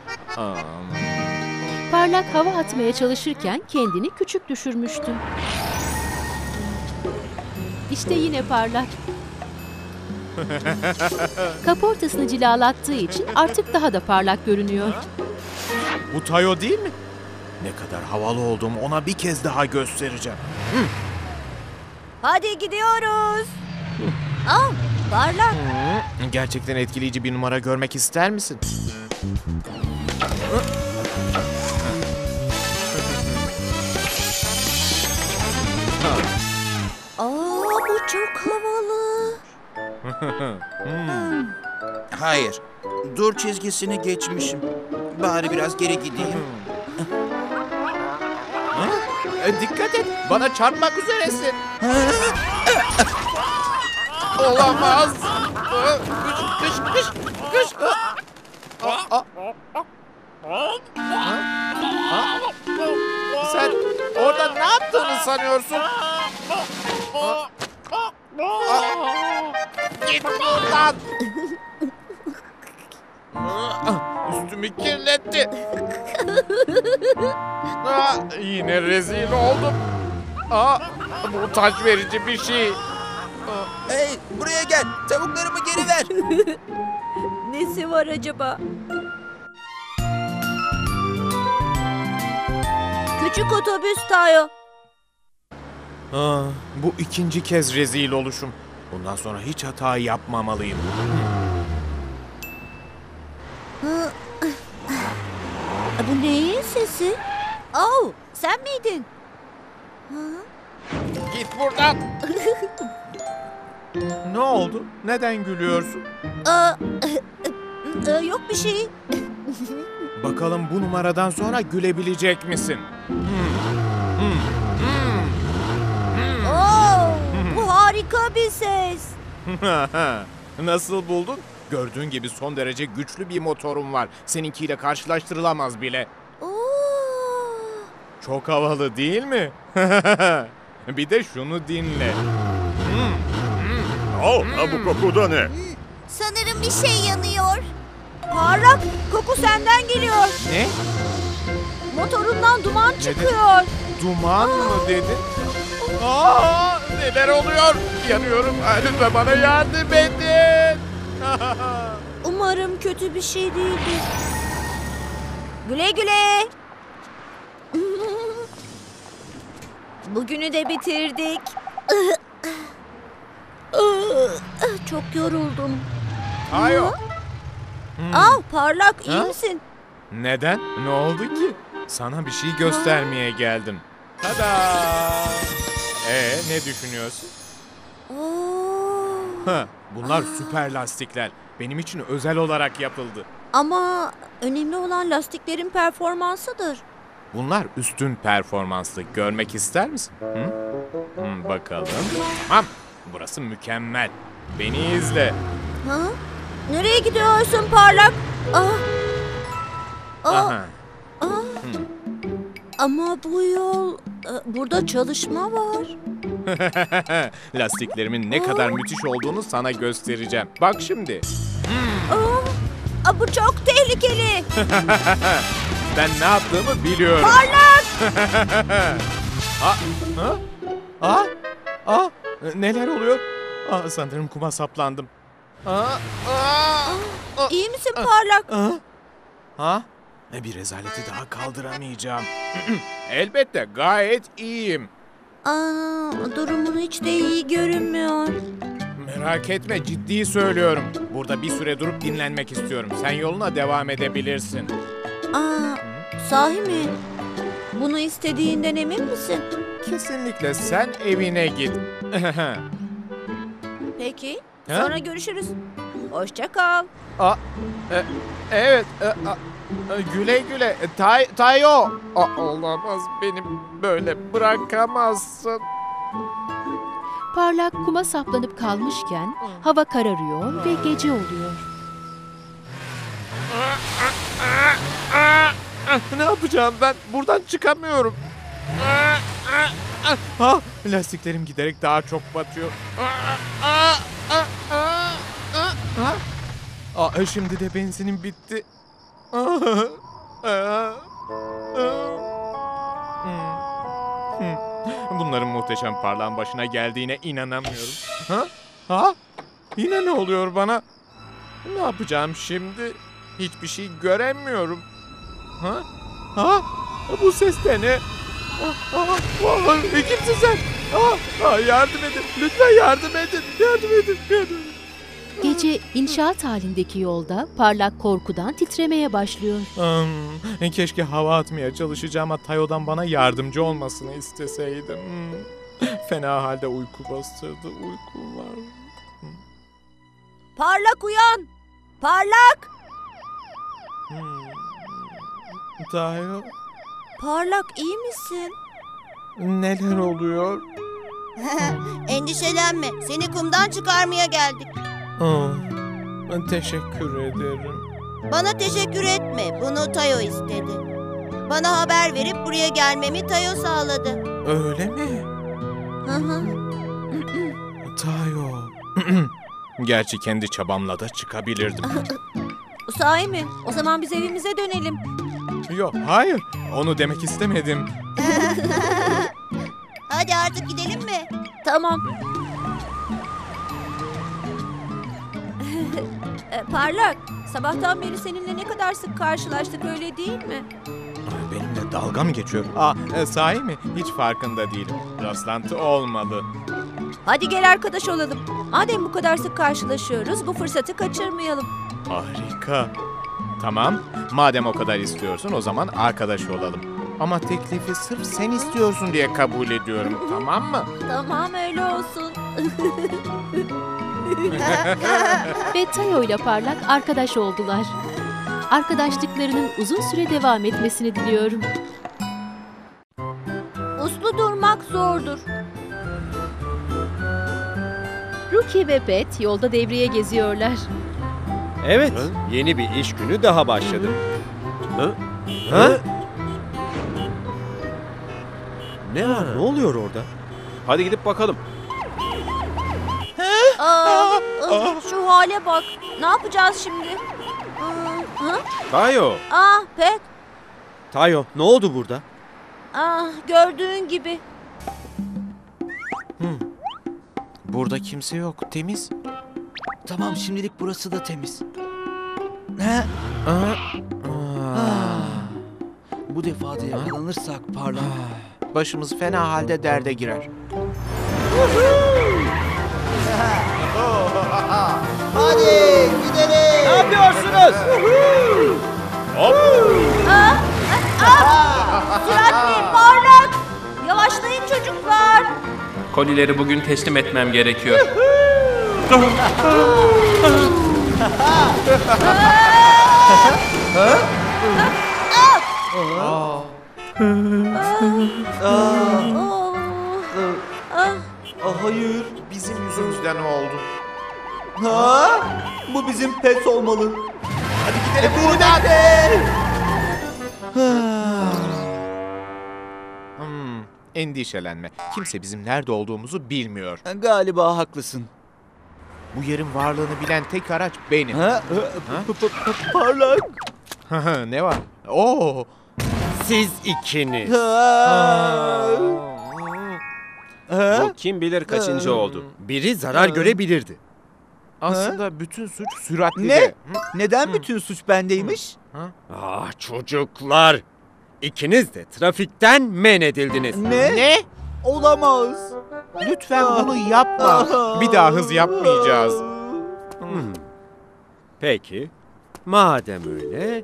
Parlak hava atmaya çalışırken kendini küçük düşürmüştü. İşte yine Parlak. Kaportasını cilalattığı için artık daha da parlak görünüyor. Bu Tayo değil mi? Ne kadar havalı olduğumu ona bir kez daha göstereceğim. Hadi gidiyoruz. Parlak. Gerçekten etkileyici bir numara görmek ister misin? Bu çok havalı. Hayır. Dur çizgisini geçmişim. Bari biraz geri gideyim. Dikkat et. Bana çarpmak üzeresin. Olamaz. Kış. Sen orada ne yaptığını sanıyorsun? Git buradan. Üstümü kirletti. Yine rezil oldum. Bu utanç verici bir şey. Hey, buraya gel. Tavuklarımı geri ver. Nesi var acaba? Küçük otobüs Tayo. Bu ikinci kez rezil oluşum. Bundan sonra hiç hata yapmamalıyım. Bu neyin sesi? Sen miydin? Git buradan. Ne oldu? Neden gülüyorsun? Yok bir şey. Bakalım bu numaradan sonra gülebilecek misin? Bu harika bir ses. Nasıl buldun? Gördüğün gibi son derece güçlü bir motorum var. Seninkiyle karşılaştırılamaz bile. Çok havalı değil mi? Bir de şunu dinle. Bu koku da ne? Sanırım bir şey yanıyor. Parlak, koku senden geliyor. Ne? Motorundan duman çıkıyor. Duman mı dedin? Neler oluyor? Yanıyorum. Lütfen bana yardım edin. Umarım kötü bir şey değildir. Güle güle. Bugünü de bitirdik. Çok yoruldum. Tayo. Parlak, iyi misin? Neden? Ne oldu ki? Sana bir şey göstermeye geldim. Tada! Ne düşünüyorsun? Bunlar süper lastikler. Benim için özel olarak yapıldı. Ama önemli olan lastiklerin performansıdır. Bunlar üstün performanslı. Görmek ister misin? Bakalım. Tamam. Burası mükemmel. Beni izle. Nereye gidiyorsun Parlak? Ama bu yol... burada çalışma var. Lastiklerimin ne kadar müthiş olduğunu sana göstereceğim. Bak şimdi. Bu çok tehlikeli. Ben ne yaptığımı biliyorum. Parlak! Neler oluyor? Sanırım kuma saplandım. İyi misin Parlak? Bir rezaleti daha kaldıramayacağım. Elbette gayet iyiyim. Durumun hiç de iyi görünmüyor. Merak etme, ciddi söylüyorum. Burada bir süre durup dinlenmek istiyorum. Sen yoluna devam edebilirsin. Sahi mi? Bunu istediğinden emin misin? Kesinlikle, sen evine git. Peki, sonra görüşürüz. Hoşça kal. Evet, güle güle. Tayo. Olamaz, beni böyle bırakamazsın. Parlak kuma saplanıp kalmışken hava kararıyor ve gece oluyor. Ne yapacağım ben? Buradan çıkamıyorum. Lastiklerim giderek daha çok batıyor. Şimdi de benzinim bitti. Bunların muhteşem parlağın başına geldiğine inanamıyorum. Yine ne oluyor bana? Ne yapacağım şimdi? Hiçbir şey göremiyorum. Bu ses de ne? Kimsin sen? Yardım edin. Lütfen yardım edin. Yardım edin. Gece inşaat halindeki yolda Parlak korkudan titremeye başlıyor. Keşke hava atmaya çalışacağıma Tayo'dan bana yardımcı olmasını isteseydim. Fena halde uyku bastırdı. Uykum var. Parlak uyan! Parlak! Tayo. Parlak, iyi misin? Neler oluyor? Endişelenme. Seni kumdan çıkarmaya geldik. Teşekkür ederim. Bana teşekkür etme. Bunu Tayo istedi. Bana haber verip buraya gelmemi Tayo sağladı. Öyle mi? Tayo. Gerçi kendi çabamla da çıkabilirdim. Sahi mi? O zaman biz evimize dönelim. Yok, hayır. Onu demek istemedim. Hadi artık gidelim mi? Tamam. Parlak, sabahtan beri seninle ne kadar sık karşılaştık, öyle değil mi? Benimle dalga mı geçiyor? Sahi mi? Hiç farkında değilim. Rastlantı olmadı. Hadi gel arkadaş olalım. Madem bu kadar sık karşılaşıyoruz, bu fırsatı kaçırmayalım. Harika. Tamam, madem o kadar istiyorsun o zaman arkadaş olalım. Ama teklifi sırf sen istiyorsun diye kabul ediyorum, tamam mı? Tamam, öyle olsun. Ve Tayo ile Parlak arkadaş oldular. Arkadaşlıklarının uzun süre devam etmesini diliyorum. Uslu durmak zordur. Ruki ve Pet yolda devreye geziyorlar. Evet, yeni bir iş günü daha başladı. Ne var? Ne oluyor orada? Hadi gidip bakalım. Şu hale bak. Ne yapacağız şimdi? Tayo. Pet. Tayo, ne oldu burada? Gördüğün gibi. Burada kimse yok. Temiz. Tamam, şimdilik burası da temiz. Bu defa da yakalanırsak Parlak, başımız fena halde derde girer. Hadi gidelim. Ne yapıyorsunuz? Hop. Süratli, parlak. Yavaşlayın çocuklar. Kolileri bugün teslim etmem gerekiyor. Hayır. Bizim yüzümüzden oldu. Ha? Bu bizim pes olmalı. Hadi gidelim Beni buradan. bekle. Endişelenme. Kimse bizim nerede olduğumuzu bilmiyor. Galiba haklısın. Bu yerin varlığını bilen tek araç benim. Parlak. Ne var? Oo. Siz ikiniz. Bu kim bilir kaçıncı oldu. Biri zarar görebilirdi. Aslında bütün suç süratli Ne? de. Neden bütün suç bendeymiş? Ah çocuklar. İkiniz de trafikten men edildiniz. Ne? Olamaz. Lütfen bunu yapma. Bir daha hız yapmayacağız. Peki. Madem öyle.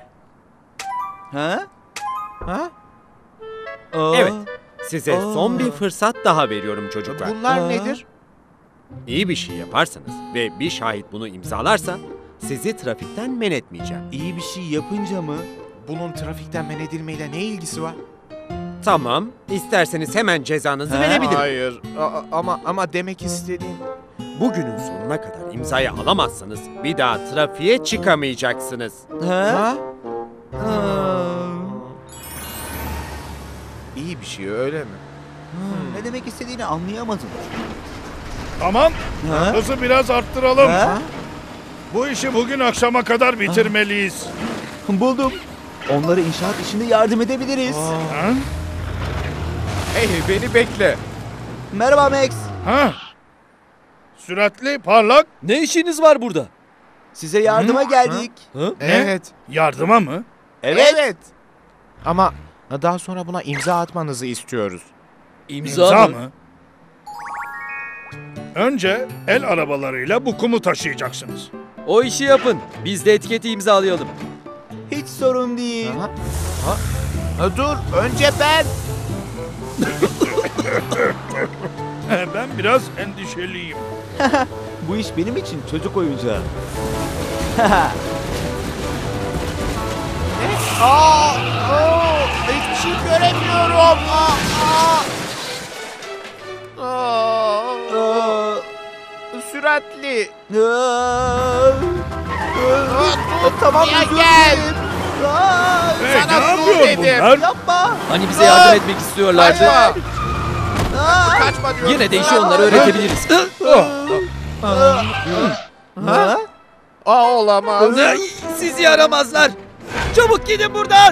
Ha? Evet. Size son bir fırsat daha veriyorum çocuklar. Bunlar nedir? İyi bir şey yaparsanız ve bir şahit bunu imzalarsa sizi trafikten men etmeyeceğim. İyi bir şey yapınca mı? Bunun trafikten men edilmeyle ne ilgisi var? Tamam. İsterseniz hemen cezanızı verebilirim. Hayır. Ama demek istediğim... Bugünün sonuna kadar imzayı alamazsanız bir daha trafiğe çıkamayacaksınız. İyi bir şey öyle mi? Ne demek istediğini anlayamadım. Tamam. Hızı biraz arttıralım. Ha? Bu işi bugün akşama kadar bitirmeliyiz. Buldum. Onlara inşaat işinde yardım edebiliriz. Hey beni bekle. Merhaba Max. Süratli, parlak. Ne işiniz var burada? Size yardıma geldik. Evet. Yardıma mı? Evet. Ama daha sonra buna imza atmanızı istiyoruz. İmza mı? Önce el arabalarıyla bu kumu taşıyacaksınız. O işi yapın. Biz de etiketi imzalayalım. Hiç sorun değil. Dur, önce ben. Ben biraz endişeliyim. Bu iş benim için çocuk oyuncağı. Hiçbir şey göremiyorum. Süratli. Tamam Ya özür gel. dilerim. Sana ne dur yapıyor dedim. bunlar? Yapma. Hani bize yardım etmek istiyorlardı. Kaçma. Kaçma diyorum. Yine de işi onlara öğretebiliriz. Olamaz. Sizi yaramazlar. Çabuk gidin buradan.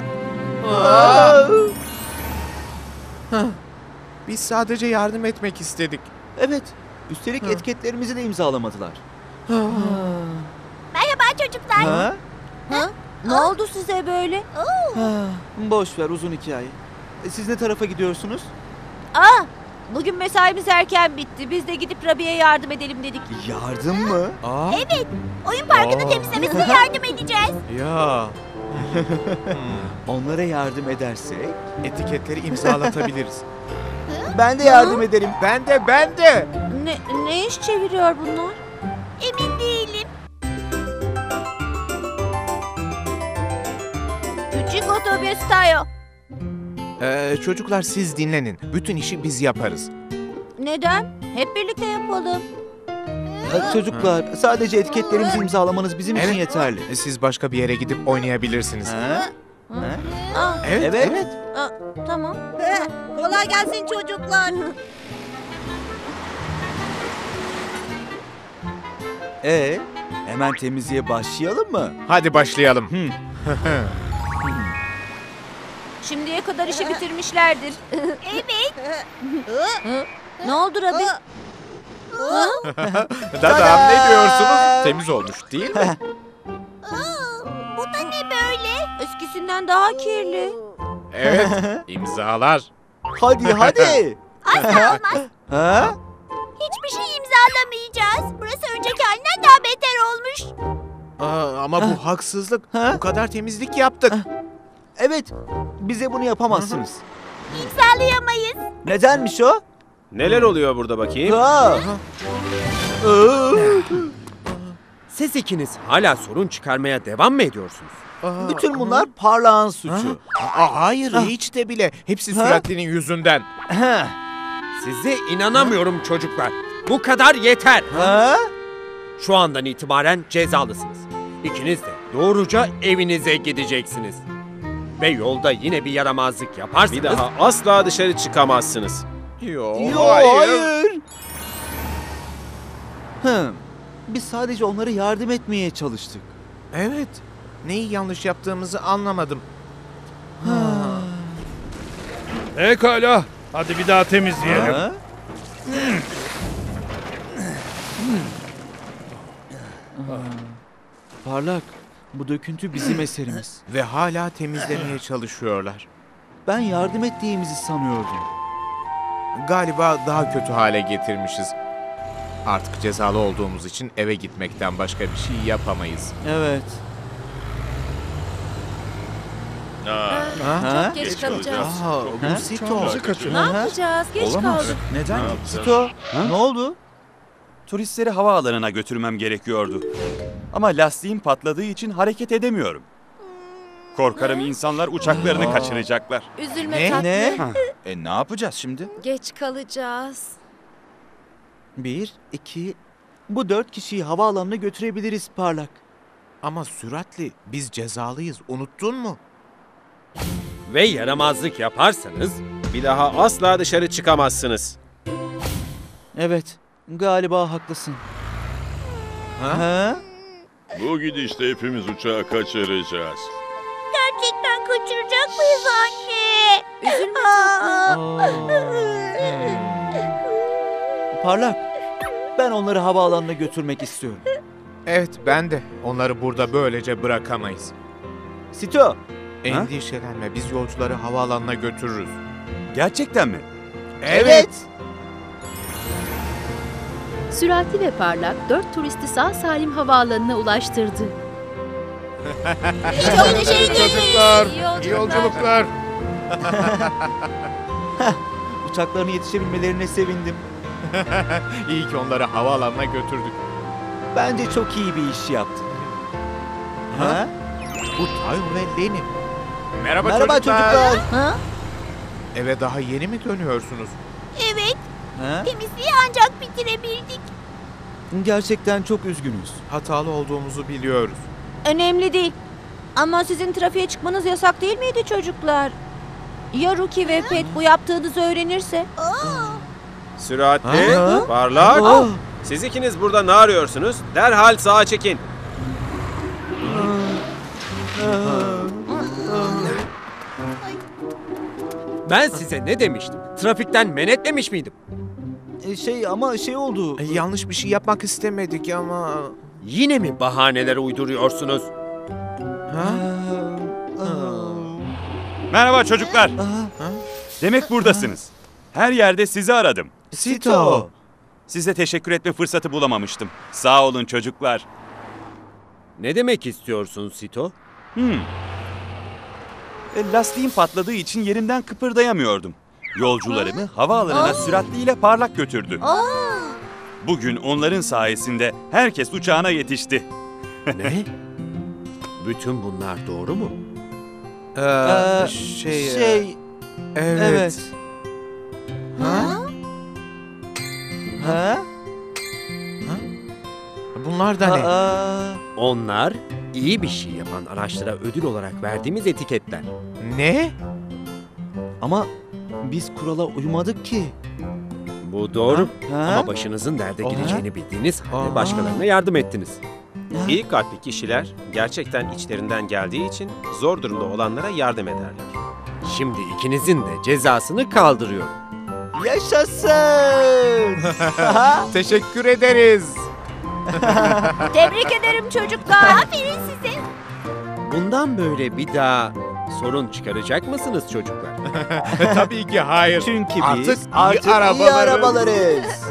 Biz sadece yardım etmek istedik. Evet. Üstelik etiketlerimizi de imzalamadılar. Merhaba çocuklar. Ne oldu size böyle? Boş ver, uzun hikaye. Siz ne tarafa gidiyorsunuz? Bugün mesaimiz erken bitti. Biz de gidip Rabia'ya yardım edelim dedik. Yardım mı? Evet. Oyun parkını temizlemesine yardım edeceğiz. Ya. Onlara yardım edersek Etiketleri imzalatabiliriz. ben de yardım ederim. Ben de. Ne iş çeviriyor bunlar? Emin değilim. Küçük otobüs Tayo. Çocuklar siz dinlenin. Bütün işi biz yaparız. Neden? Hep birlikte yapalım. Çocuklar, sadece etiketlerimizi imzalamanız bizim için yeterli. Siz başka bir yere gidip oynayabilirsiniz. Evet. Tamam. Kolay gelsin çocuklar. Hemen temizliğe başlayalım mı? Hadi başlayalım. Şimdiye kadar işi bitirmişlerdir. Evet. Ne oldu Rabi? Dadam ne diyorsunuz? Temiz olmuş değil mi? Bu da ne böyle? Eskisinden daha kirli. Evet. İmzalar. Hadi hadi. Asla olmaz. Ha? Hiçbir şey imzalamayacağız. Burası önceki halinden daha beter olmuş. Ama bu haksızlık. Bu kadar temizlik yaptık. Evet, bize bunu yapamazsınız. İmzalayamayız. Nedenmiş o? Neler oluyor burada bakayım? Siz ikiniz hala sorun çıkarmaya devam mı ediyorsunuz? Bütün bunlar Parlak'ın suçu. Hayır, hiç de bile. Hepsi Süratli'nin yüzünden. Size inanamıyorum çocuklar. Bu kadar yeter. Şu andan itibaren cezalısınız. İkiniz de doğruca evinize gideceksiniz. Ve yolda yine bir yaramazlık yaparsanız... Bir daha asla dışarı çıkamazsınız. Hayır. Biz sadece onlara yardım etmeye çalıştık. Evet. Neyi yanlış yaptığımızı anlamadım. Pekala. Hadi bir daha temizleyelim. Parlak, bu döküntü bizim eserimiz. Ve hala temizlemeye çalışıyorlar. Ben yardım ettiğimizi sanıyordum. Galiba daha kötü hale getirmişiz. Artık cezalı olduğumuz için eve gitmekten başka bir şey yapamayız. Evet. Çok geç kalacağız. Bu Sito. Ne yapacağız? Geç kaldık. Neden? Sito, ne oldu? Turistleri havaalanına götürmem gerekiyordu. Ama lastiğim patladığı için hareket edemiyorum. Korkarım insanlar uçaklarını kaçıracaklar. Üzülme tatlım. Ne yapacağız şimdi? Geç kalacağız. 1, 2... Bu 4 kişiyi havaalanına götürebiliriz Parlak. Ama Süratli, biz cezalıyız. Unuttun mu? Ve yaramazlık yaparsanız... Bir daha asla dışarı çıkamazsınız. Evet, galiba haklısın. Bu gidişte hepimiz uçağı kaçıracağız. Gerçekten kaçıracak mıyız anne? Üzülme Parlak, ben onları havaalanına götürmek istiyorum. Evet, ben de. Onları burada böylece bırakamayız. Sito! Endişelenme, biz yolcuları havaalanına götürürüz. Gerçekten mi? Evet! Süratli ve Parlak 4 turisti sağ salim havaalanına ulaştırdı. Çocuklar, iyi yolculuklar. Uçaklarına yetişebilmelerine sevindim. İyi ki onları havaalanına götürdük. Bence çok iyi bir iş yaptın. Bu Tayo ve Lenny. Merhaba çocuklar. Eve daha yeni mi dönüyorsunuz? Evet. Temizliği ancak bitirebildik. Gerçekten çok üzgünüz. Hatalı olduğumuzu biliyoruz. Önemli değil. Ama sizin trafiğe çıkmanız yasak değil miydi çocuklar? Ya Ruki ve Pet bu yaptığınızı öğrenirse? Süratli, Parlak. Siz ikiniz burada ne arıyorsunuz? Derhal sağa çekin. Ben size ne demiştim? Trafikten men etmemiş miydim? Şey oldu. Yanlış bir şey yapmak istemedik ama... Yine mi bahaneler uyduruyorsunuz? Merhaba çocuklar. Demek buradasınız. Her yerde sizi aradım. Sito. Size teşekkür etme fırsatı bulamamıştım. Sağ olun çocuklar. Ne demek istiyorsun Sito? Lastiğim patladığı için yerimden kıpırdayamıyordum. Yolcularımı havaalanına Süratli ile Parlak götürdü. Bugün onların sayesinde herkes uçağına yetişti. Ne? Bütün bunlar doğru mu? Evet. Bunlar da ne? Onlar iyi bir şey yapan araçlara ödül olarak verdiğimiz etiketler. Ne? Ama biz kurala uymadık ki. Bu doğru. Ama başınızın derde gireceğini bildiğiniz halde başkalarına yardım ettiniz. İyi kalpli kişiler gerçekten içlerinden geldiği için zor durumda olanlara yardım ederler. Şimdi ikinizin de cezasını kaldırıyorum. Yaşasın! Teşekkür ederiz. Tebrik ederim çocuklar. Aferin size. Bundan böyle bir daha Sorun çıkaracak mısınız çocuklar? Tabii ki hayır. Çünkü artık biz artık iyi arabalarız.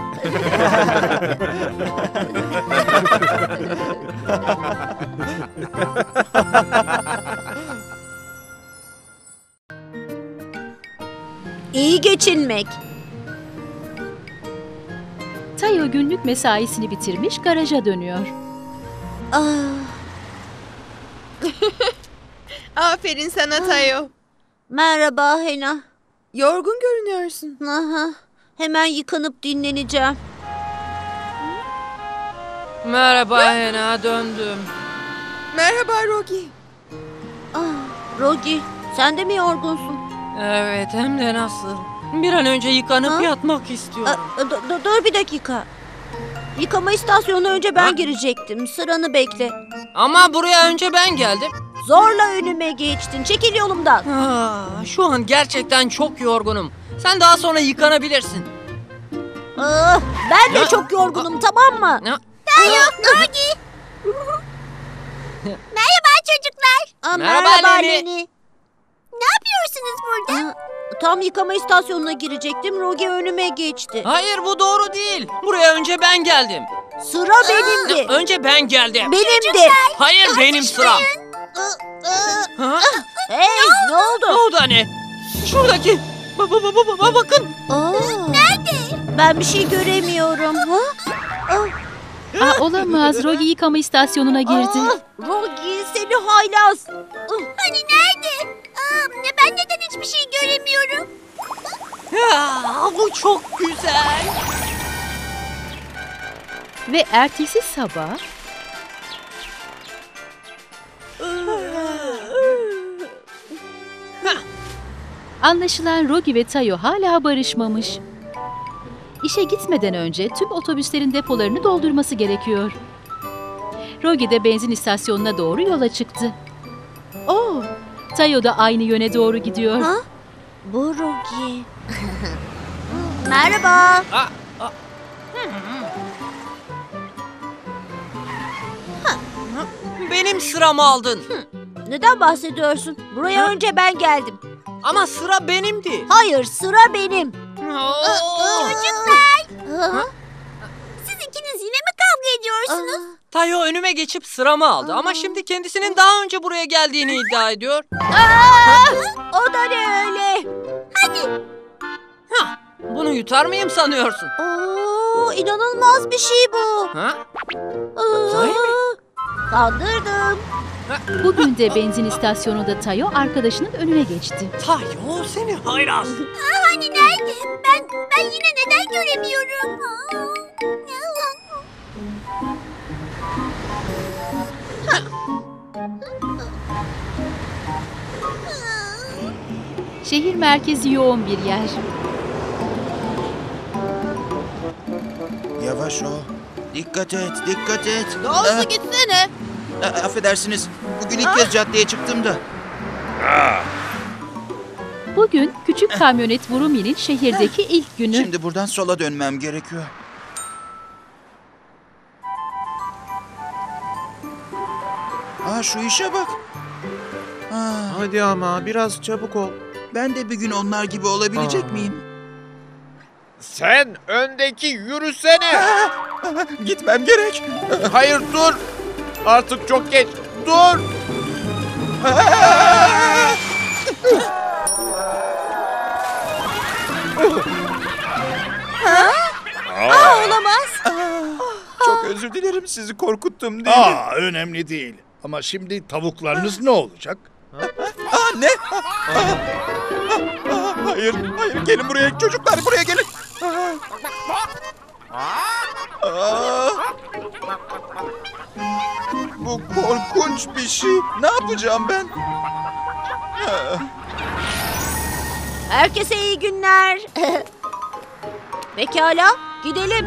İyi geçinmek. Tayo günlük mesaisini bitirmiş garaja dönüyor. Aferin sana Tayo. Merhaba Hena. Yorgun görünüyorsun. Aha. Hemen yıkanıp dinleneceğim. Merhaba Hena, döndüm. Merhaba Rogi. Rogi, sen de mi yorgunsun? Evet, hem de nasıl. Bir an önce yıkanıp yatmak istiyorum. Dur bir dakika. Yıkama istasyonuna önce ben girecektim. Sıranı bekle. Ama buraya önce ben geldim. Zorla önüme geçtin. Çekil yolumdan. Şu an gerçekten çok yorgunum. Sen daha sonra yıkanabilirsin. Ben de çok yorgunum, tamam mı? Tayo, Rogi. Merhaba çocuklar. Merhaba Leni. Ne yapıyorsunuz burada? Tam yıkama istasyonuna girecektim. Rogi önüme geçti. Hayır, bu doğru değil. Buraya önce ben geldim. Sıra benimdi. Önce ben geldim. Benimdi. Hayır, benim sıram. Hey, ne oldu? Ne oldu anne? Şuradaki. Bakın. Nerede? Ben bir şey göremiyorum. Olamaz. Rogi yıkama istasyonuna girdi. Rogi, seni haylaz. Hani nerede? Ben neden hiçbir şey göremiyorum? Bu çok güzel. Ve ertesi sabah... Anlaşılan Rogi ve Tayo hala barışmamış. İşe gitmeden önce tüm otobüslerin depolarını doldurması gerekiyor. Rogi de benzin istasyonuna doğru yola çıktı. Tayo da aynı yöne doğru gidiyor. Bu Rogi. Merhaba. Benim sıramı aldın. Neden bahsediyorsun? Buraya önce ben geldim. Ama sıra benimdi. Hayır, sıra benim. Çocuklar. Siz ikiniz yine mi kavga ediyorsunuz? Tayo önüme geçip sıramı aldı ama şimdi kendisinin daha önce buraya geldiğini iddia ediyor. O da ne öyle? Hadi. Bunu yutar mıyım sanıyorsun? İnanılmaz bir şey bu. Sahi mi? Kandırdım. Bugün de benzin istasyonunda Tayo arkadaşının önüne geçti. Tayo, seni haylaz. Hani nerede? Ben yine neden göremiyorum? Şehir merkezi yoğun bir yer. Yavaş ol. Dikkat et, dikkat et. Daha hızlı gitsene. Affedersiniz. Bugün ilk kez caddeye çıktım da. Bugün küçük kamyonet Vurumi'nin şehirdeki ilk günü. Şimdi buradan sola dönmem gerekiyor. Şu işe bak. Hadi ama biraz çabuk ol. Ben de bir gün onlar gibi olabilecek miyim? Sen öndeki yürüsene. Gitmem gerek. Hayır dur. Artık çok geç. Dur. Olamaz. Çok özür dilerim, sizi korkuttum değil mi? Önemli değil. Ama şimdi tavuklarınız ne olacak? Ne? Hayır, gelin buraya çocuklar, buraya gelin. Bu korkunç bir şey. Ne yapacağım ben? Herkese iyi günler. Pekala, gidelim.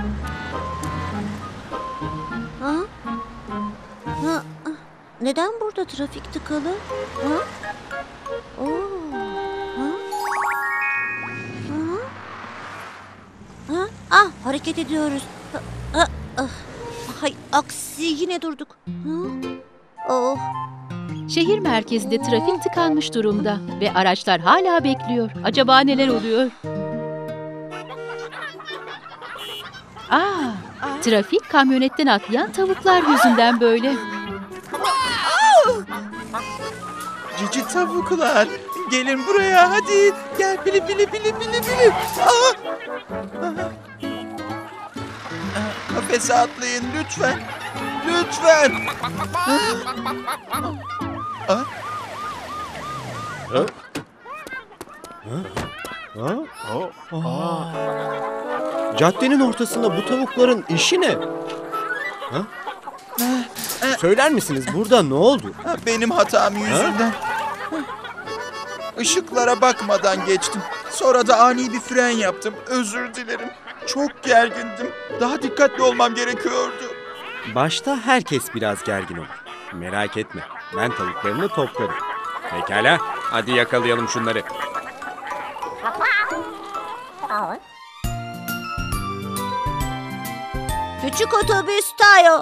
Neden burada trafik tıkalı? Hareket ediyoruz. Hay aksi, yine durduk. Şehir merkezinde trafik tıkanmış durumda ve araçlar hala bekliyor. Acaba neler oluyor? Trafik kamyonetten atlayan tavuklar yüzünden böyle. Cici tavuklar, gelin buraya hadi. Gel bili bili bili bili bili. Kafese atlayın lütfen. Lütfen. Caddenin ortasında bu tavukların işi ne? Söyler misiniz burada ne oldu? Benim hatam yüzünden. Işıklara bakmadan geçtim. Sonra da ani bir fren yaptım. Özür dilerim. Çok gergindim. Daha dikkatli olmam gerekiyordu. Başta herkes biraz gergin olur. Merak etme, ben tavuklarını toplarım. Pekala, hadi yakalayalım şunları. Küçük otobüs Tayo.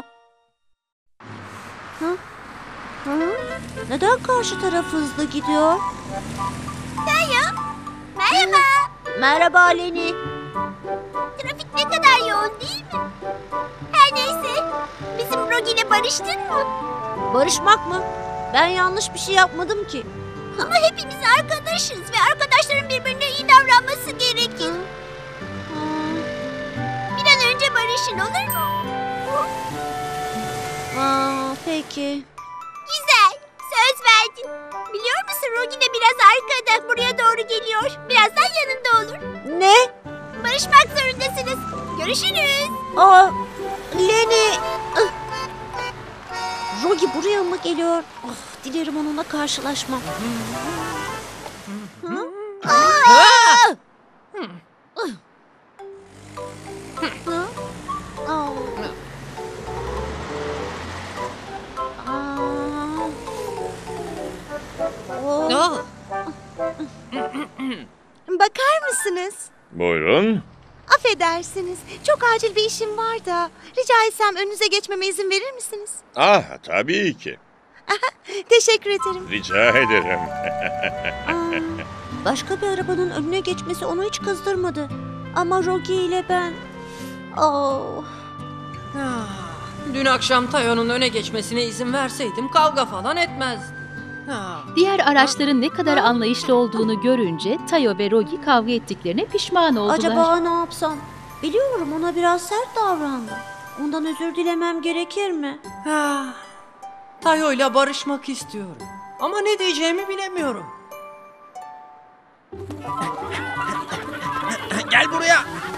Neden karşı taraf hızlı gidiyor? Tayo, merhaba. Merhaba Leni. Trafik ne kadar yoğun değil mi? Her neyse, bizim Rogi ile barıştın mı? Barışmak mı? Ben yanlış bir şey yapmadım ki. Ama hepimiz arkadaşız ve arkadaşların birbirine iyi davranması gerekir. Bir an önce barışın, olur mu? Peki. Güzel, söz verdin. Biliyor musun Rogi de biraz arkada, buraya doğru geliyor. Birazdan yanında olur. Ne? Barışmak zorundasınız. Görüşürüz. Leni. Rogi buraya mı geliyor? Dilerim onunla karşılaşmam. Bakar mısınız? Buyurun. Affedersiniz. Çok acil bir işim var da. Rica etsem önünüze geçmeme izin verir misiniz? Tabii ki. Teşekkür ederim. Rica ederim. Başka bir arabanın önüne geçmesi onu hiç kızdırmadı. Ama Rogi ile ben... Dün akşam Tayo'nun öne geçmesine izin verseydim kavga falan etmezdi. Diğer araçların ne kadar anlayışlı olduğunu görünce Tayo ve Rogi kavga ettiklerine pişman oldular. Acaba ne yapsam? Biliyorum ona biraz sert davrandım. Ondan özür dilemem gerekir mi? Tayo'yla barışmak istiyorum. Ama ne diyeceğimi bilemiyorum. Gel buraya.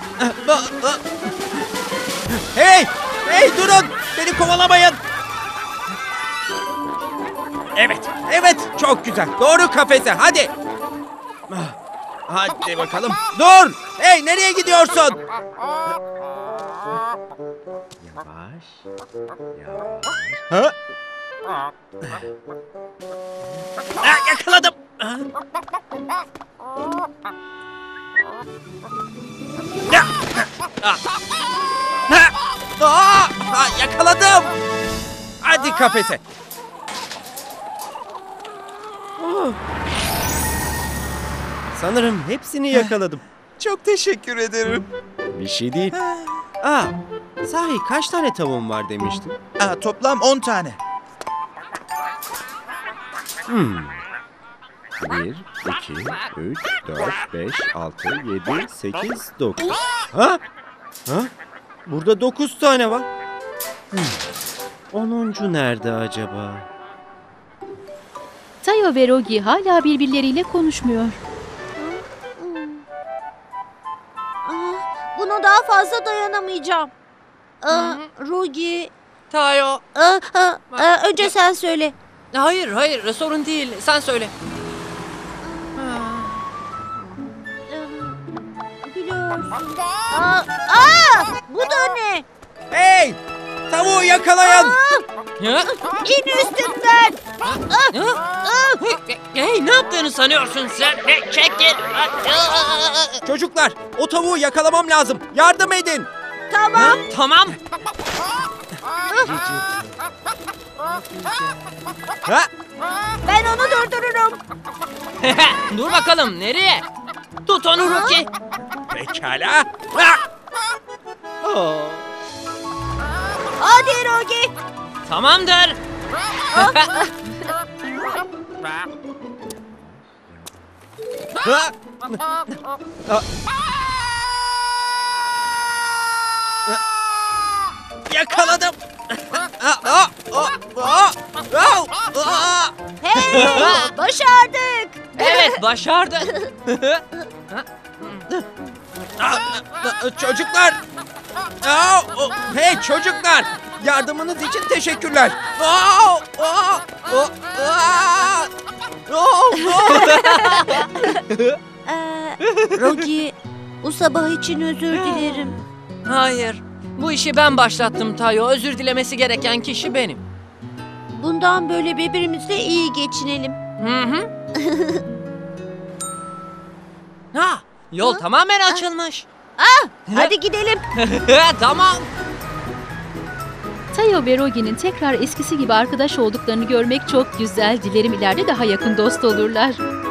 Hey! Hey durun! Beni kovalamayın! Evet, çok güzel. Doğru kafese, hadi. Hadi bakalım. Dur! Hey, nereye gidiyorsun? Yavaş. Yakaladım. Yakaladım. Hadi kafese. Sanırım hepsini yakaladım. Çok teşekkür ederim. Bir şey değil. Sahi kaç tane tavuğun var demiştin? Toplam 10 tane. 1, 2, 3, 4, 5, 6, 7, 8, 9. Burada 9 tane var. 10. nerede acaba? Tayo ve Rogi hala birbirleriyle konuşmuyor. Buna daha fazla dayanamayacağım. Rogi... Tayo... önce sen söyle. Hayır, sorun değil. Sen söyle. Biliyorsun. Bu da ne? Hey! Tavuğu yakalayın! İn üstümden! Hey, ne yaptığını sanıyorsun sen? Çekil! Çocuklar, o tavuğu yakalamam lazım. Yardım edin. Tamam. Tamam. Ben onu durdururum. Dur bakalım, nereye? Tut onu Rocky. Pekala. Hadi Rocky. Tamamdır. Yakaladım. Hey, başardık. Evet, başardık. Çocuklar. Hey çocuklar. Yardımınız için teşekkürler. Rocky, bu sabah için özür dilerim. Hayır, bu işi ben başlattım Tayo. Özür dilemesi gereken kişi benim. Bundan böyle birbirimizle iyi geçinelim. Hı. Ha, yol tamamen açılmış. Hadi gidelim. Tamam. Tayo ve Rogi'nin tekrar eskisi gibi arkadaş olduklarını görmek çok güzel. Dilerim ileride daha yakın dost olurlar.